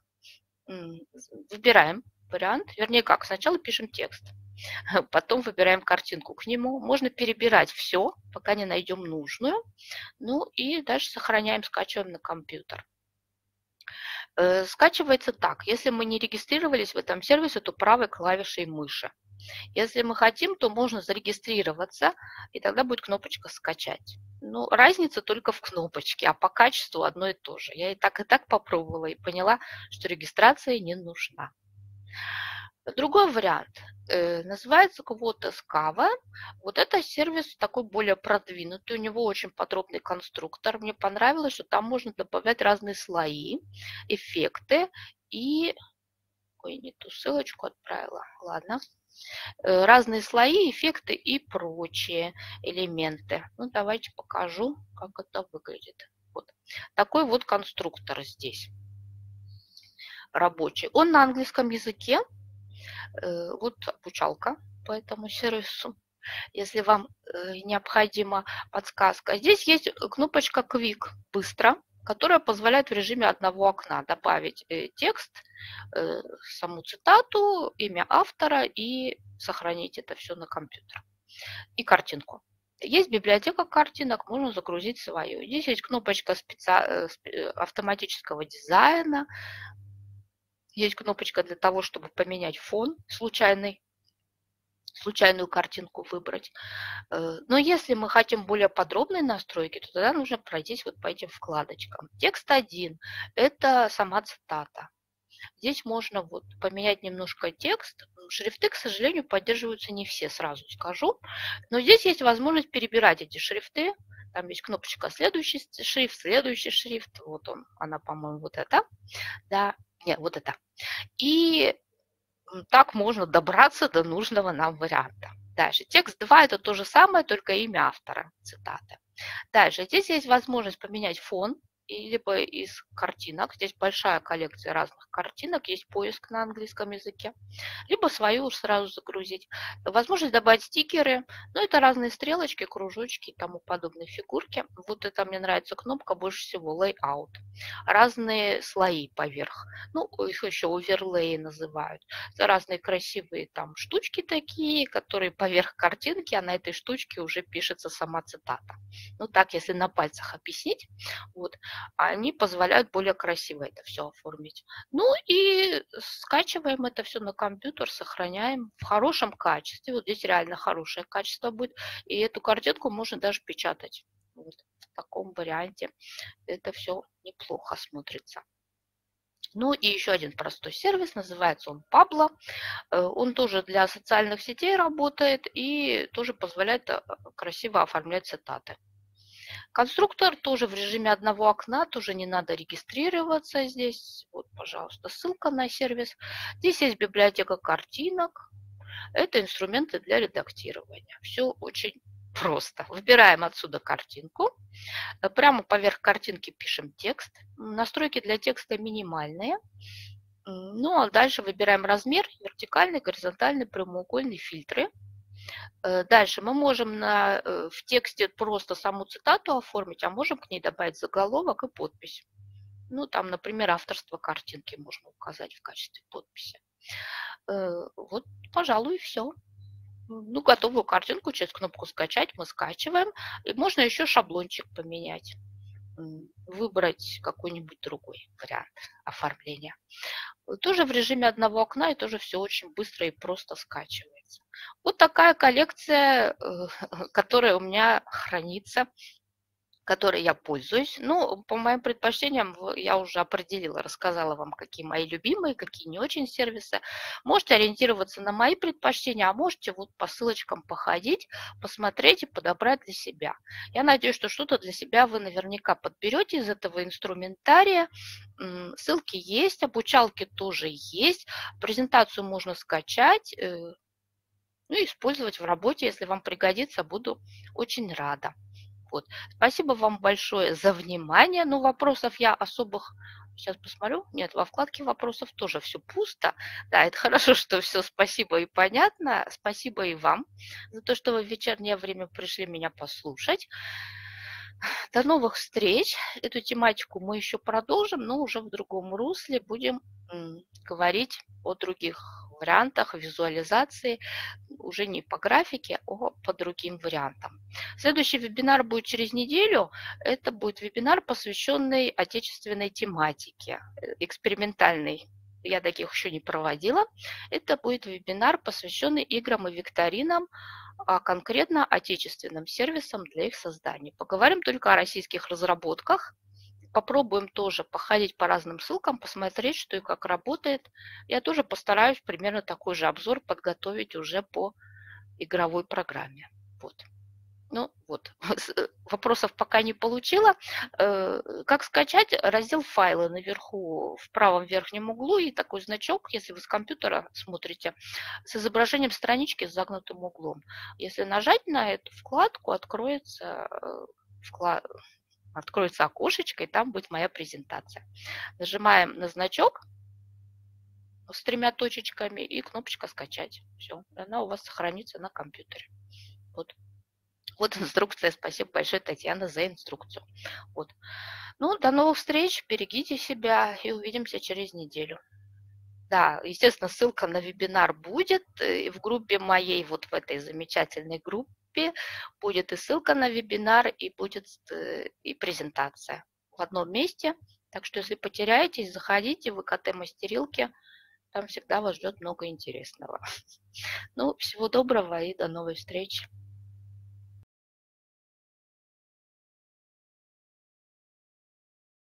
Выбираем вариант, вернее как, сначала пишем текст, потом выбираем картинку к нему. Можно перебирать все, пока не найдем нужную. Ну и дальше сохраняем, скачиваем на компьютер. Скачивается так. Если мы не регистрировались в этом сервисе, то правой клавишей мыши. Если мы хотим, то можно зарегистрироваться, и тогда будет кнопочка «Скачать». Ну, разница только в кнопочке, а по качеству одно и то же. Я и так, и так попробовала, и поняла, что регистрация не нужна. Другой вариант э, называется Quotescava. Вот это сервис такой более продвинутый, у него очень подробный конструктор. Мне понравилось, что там можно добавлять разные слои, эффекты и... Ой, не ту ссылочку отправила. Ладно. Разные слои, эффекты и прочие элементы. Ну, давайте покажу, как это выглядит. Вот такой вот конструктор здесь. рабочий. Он на английском языке. Вот обучалка по этому сервису, если вам необходима подсказка. Здесь есть кнопочка Quick, быстро, которая позволяет в режиме одного окна добавить текст, саму цитату, имя автора и сохранить это все на компьютер. И картинку. Есть библиотека картинок, можно загрузить свою. Здесь есть кнопочка специ... автоматического дизайна. Есть кнопочка для того, чтобы поменять фон случайный, случайную картинку выбрать. Но если мы хотим более подробные настройки, то тогда нужно пройтись вот по этим вкладочкам. Текст один – это сама цитата. Здесь можно вот поменять немножко текст. Шрифты, к сожалению, поддерживаются не все, сразу скажу. Но здесь есть возможность перебирать эти шрифты. Там есть кнопочка «Следующий шрифт», «Следующий шрифт». Вот он, она, по-моему, вот это. Да, нет, вот это. И так можно добраться до нужного нам варианта. Дальше. Текст два – это то же самое, только имя автора цитаты. Дальше. Здесь есть возможность поменять фон, либо из картинок. Здесь большая коллекция разных картинок. Есть поиск на английском языке. Либо свою уж сразу загрузить. Возможность добавить стикеры. Ну, это разные стрелочки, кружочки и тому подобные фигурки. Вот это мне нравится кнопка больше всего. Layout. Разные слои поверх. Ну, их еще оверлей называют. Это разные красивые там штучки такие, которые поверх картинки, а на этой штучке уже пишется сама цитата. Ну, так, если на пальцах объяснить. Вот. Они позволяют более красиво это все оформить. Ну и скачиваем это все на компьютер, сохраняем в хорошем качестве. Вот здесь реально хорошее качество будет. И эту картинку можно даже печатать. Вот в таком варианте это все неплохо смотрится. Ну и еще один простой сервис, называется он Pablo. Он тоже для социальных сетей работает и тоже позволяет красиво оформлять цитаты. Конструктор тоже в режиме одного окна, тоже не надо регистрироваться здесь. Вот, пожалуйста, ссылка на сервис. Здесь есть библиотека картинок. Это инструменты для редактирования. Все очень просто. Выбираем отсюда картинку. Прямо поверх картинки пишем текст. Настройки для текста минимальные. Ну, а дальше выбираем размер, вертикальный, горизонтальный, прямоугольный, фильтры. Дальше мы можем на, в тексте просто саму цитату оформить, а можем к ней добавить заголовок и подпись. Ну, там, например, авторство картинки можно указать в качестве подписи. Вот, пожалуй, все. Ну, готовую картинку через кнопку «Скачать» мы скачиваем. И можно еще шаблончик поменять. Выбрать какой-нибудь другой вариант оформления. Тоже в режиме одного окна, и тоже все очень быстро и просто скачивается. Вот такая коллекция, которая у меня хранится, которой я пользуюсь. Ну, по моим предпочтениям я уже определила, рассказала вам, какие мои любимые, какие не очень сервисы. Можете ориентироваться на мои предпочтения, а можете вот по ссылочкам походить, посмотреть и подобрать для себя. Я надеюсь, что что-то для себя вы наверняка подберете из этого инструментария. Ссылки есть, обучалки тоже есть, презентацию можно скачать, ну и использовать в работе, если вам пригодится, буду очень рада. Вот. Спасибо вам большое за внимание. Ну, вопросов я особых, сейчас посмотрю, нет, во вкладке вопросов тоже все пусто. Да, это хорошо, что все спасибо и понятно. Спасибо и вам за то, что вы в вечернее время пришли меня послушать. До новых встреч. Эту тематику мы еще продолжим, но уже в другом русле будем говорить о других вариантах визуализации, уже не по графике, а по другим вариантам. Следующий вебинар будет через неделю. Это будет вебинар, посвященный отечественной тематике, экспериментальный. Я таких еще не проводила. Это будет вебинар, посвященный играм и викторинам, а конкретно отечественным сервисам для их создания. Поговорим только о российских разработках. Попробуем тоже походить по разным ссылкам, посмотреть, что и как работает. Я тоже постараюсь примерно такой же обзор подготовить уже по игровой программе. Вот. Ну вот, вопросов пока не получила. Как скачать? Раздел «Файлы» наверху в правом верхнем углу и такой значок, если вы с компьютера смотрите, с изображением странички с загнутым углом. Если нажать на эту вкладку, откроется вклад... откроется окошечко, и там будет моя презентация. Нажимаем на значок, с тремя точечками и кнопочка «Скачать». Все, она у вас сохранится на компьютере. Вот. Вот инструкция. Спасибо большое, Татьяна, за инструкцию. Вот. Ну, до новых встреч, берегите себя и увидимся через неделю. Да, естественно, ссылка на вебинар будет. И в группе моей, вот в этой замечательной группе, будет и ссылка на вебинар, и будет и презентация в одном месте. Так что, если потеряетесь, заходите в ИКТ-мастерилки. Там всегда вас ждет много интересного. Ну, всего доброго и до новой встречи.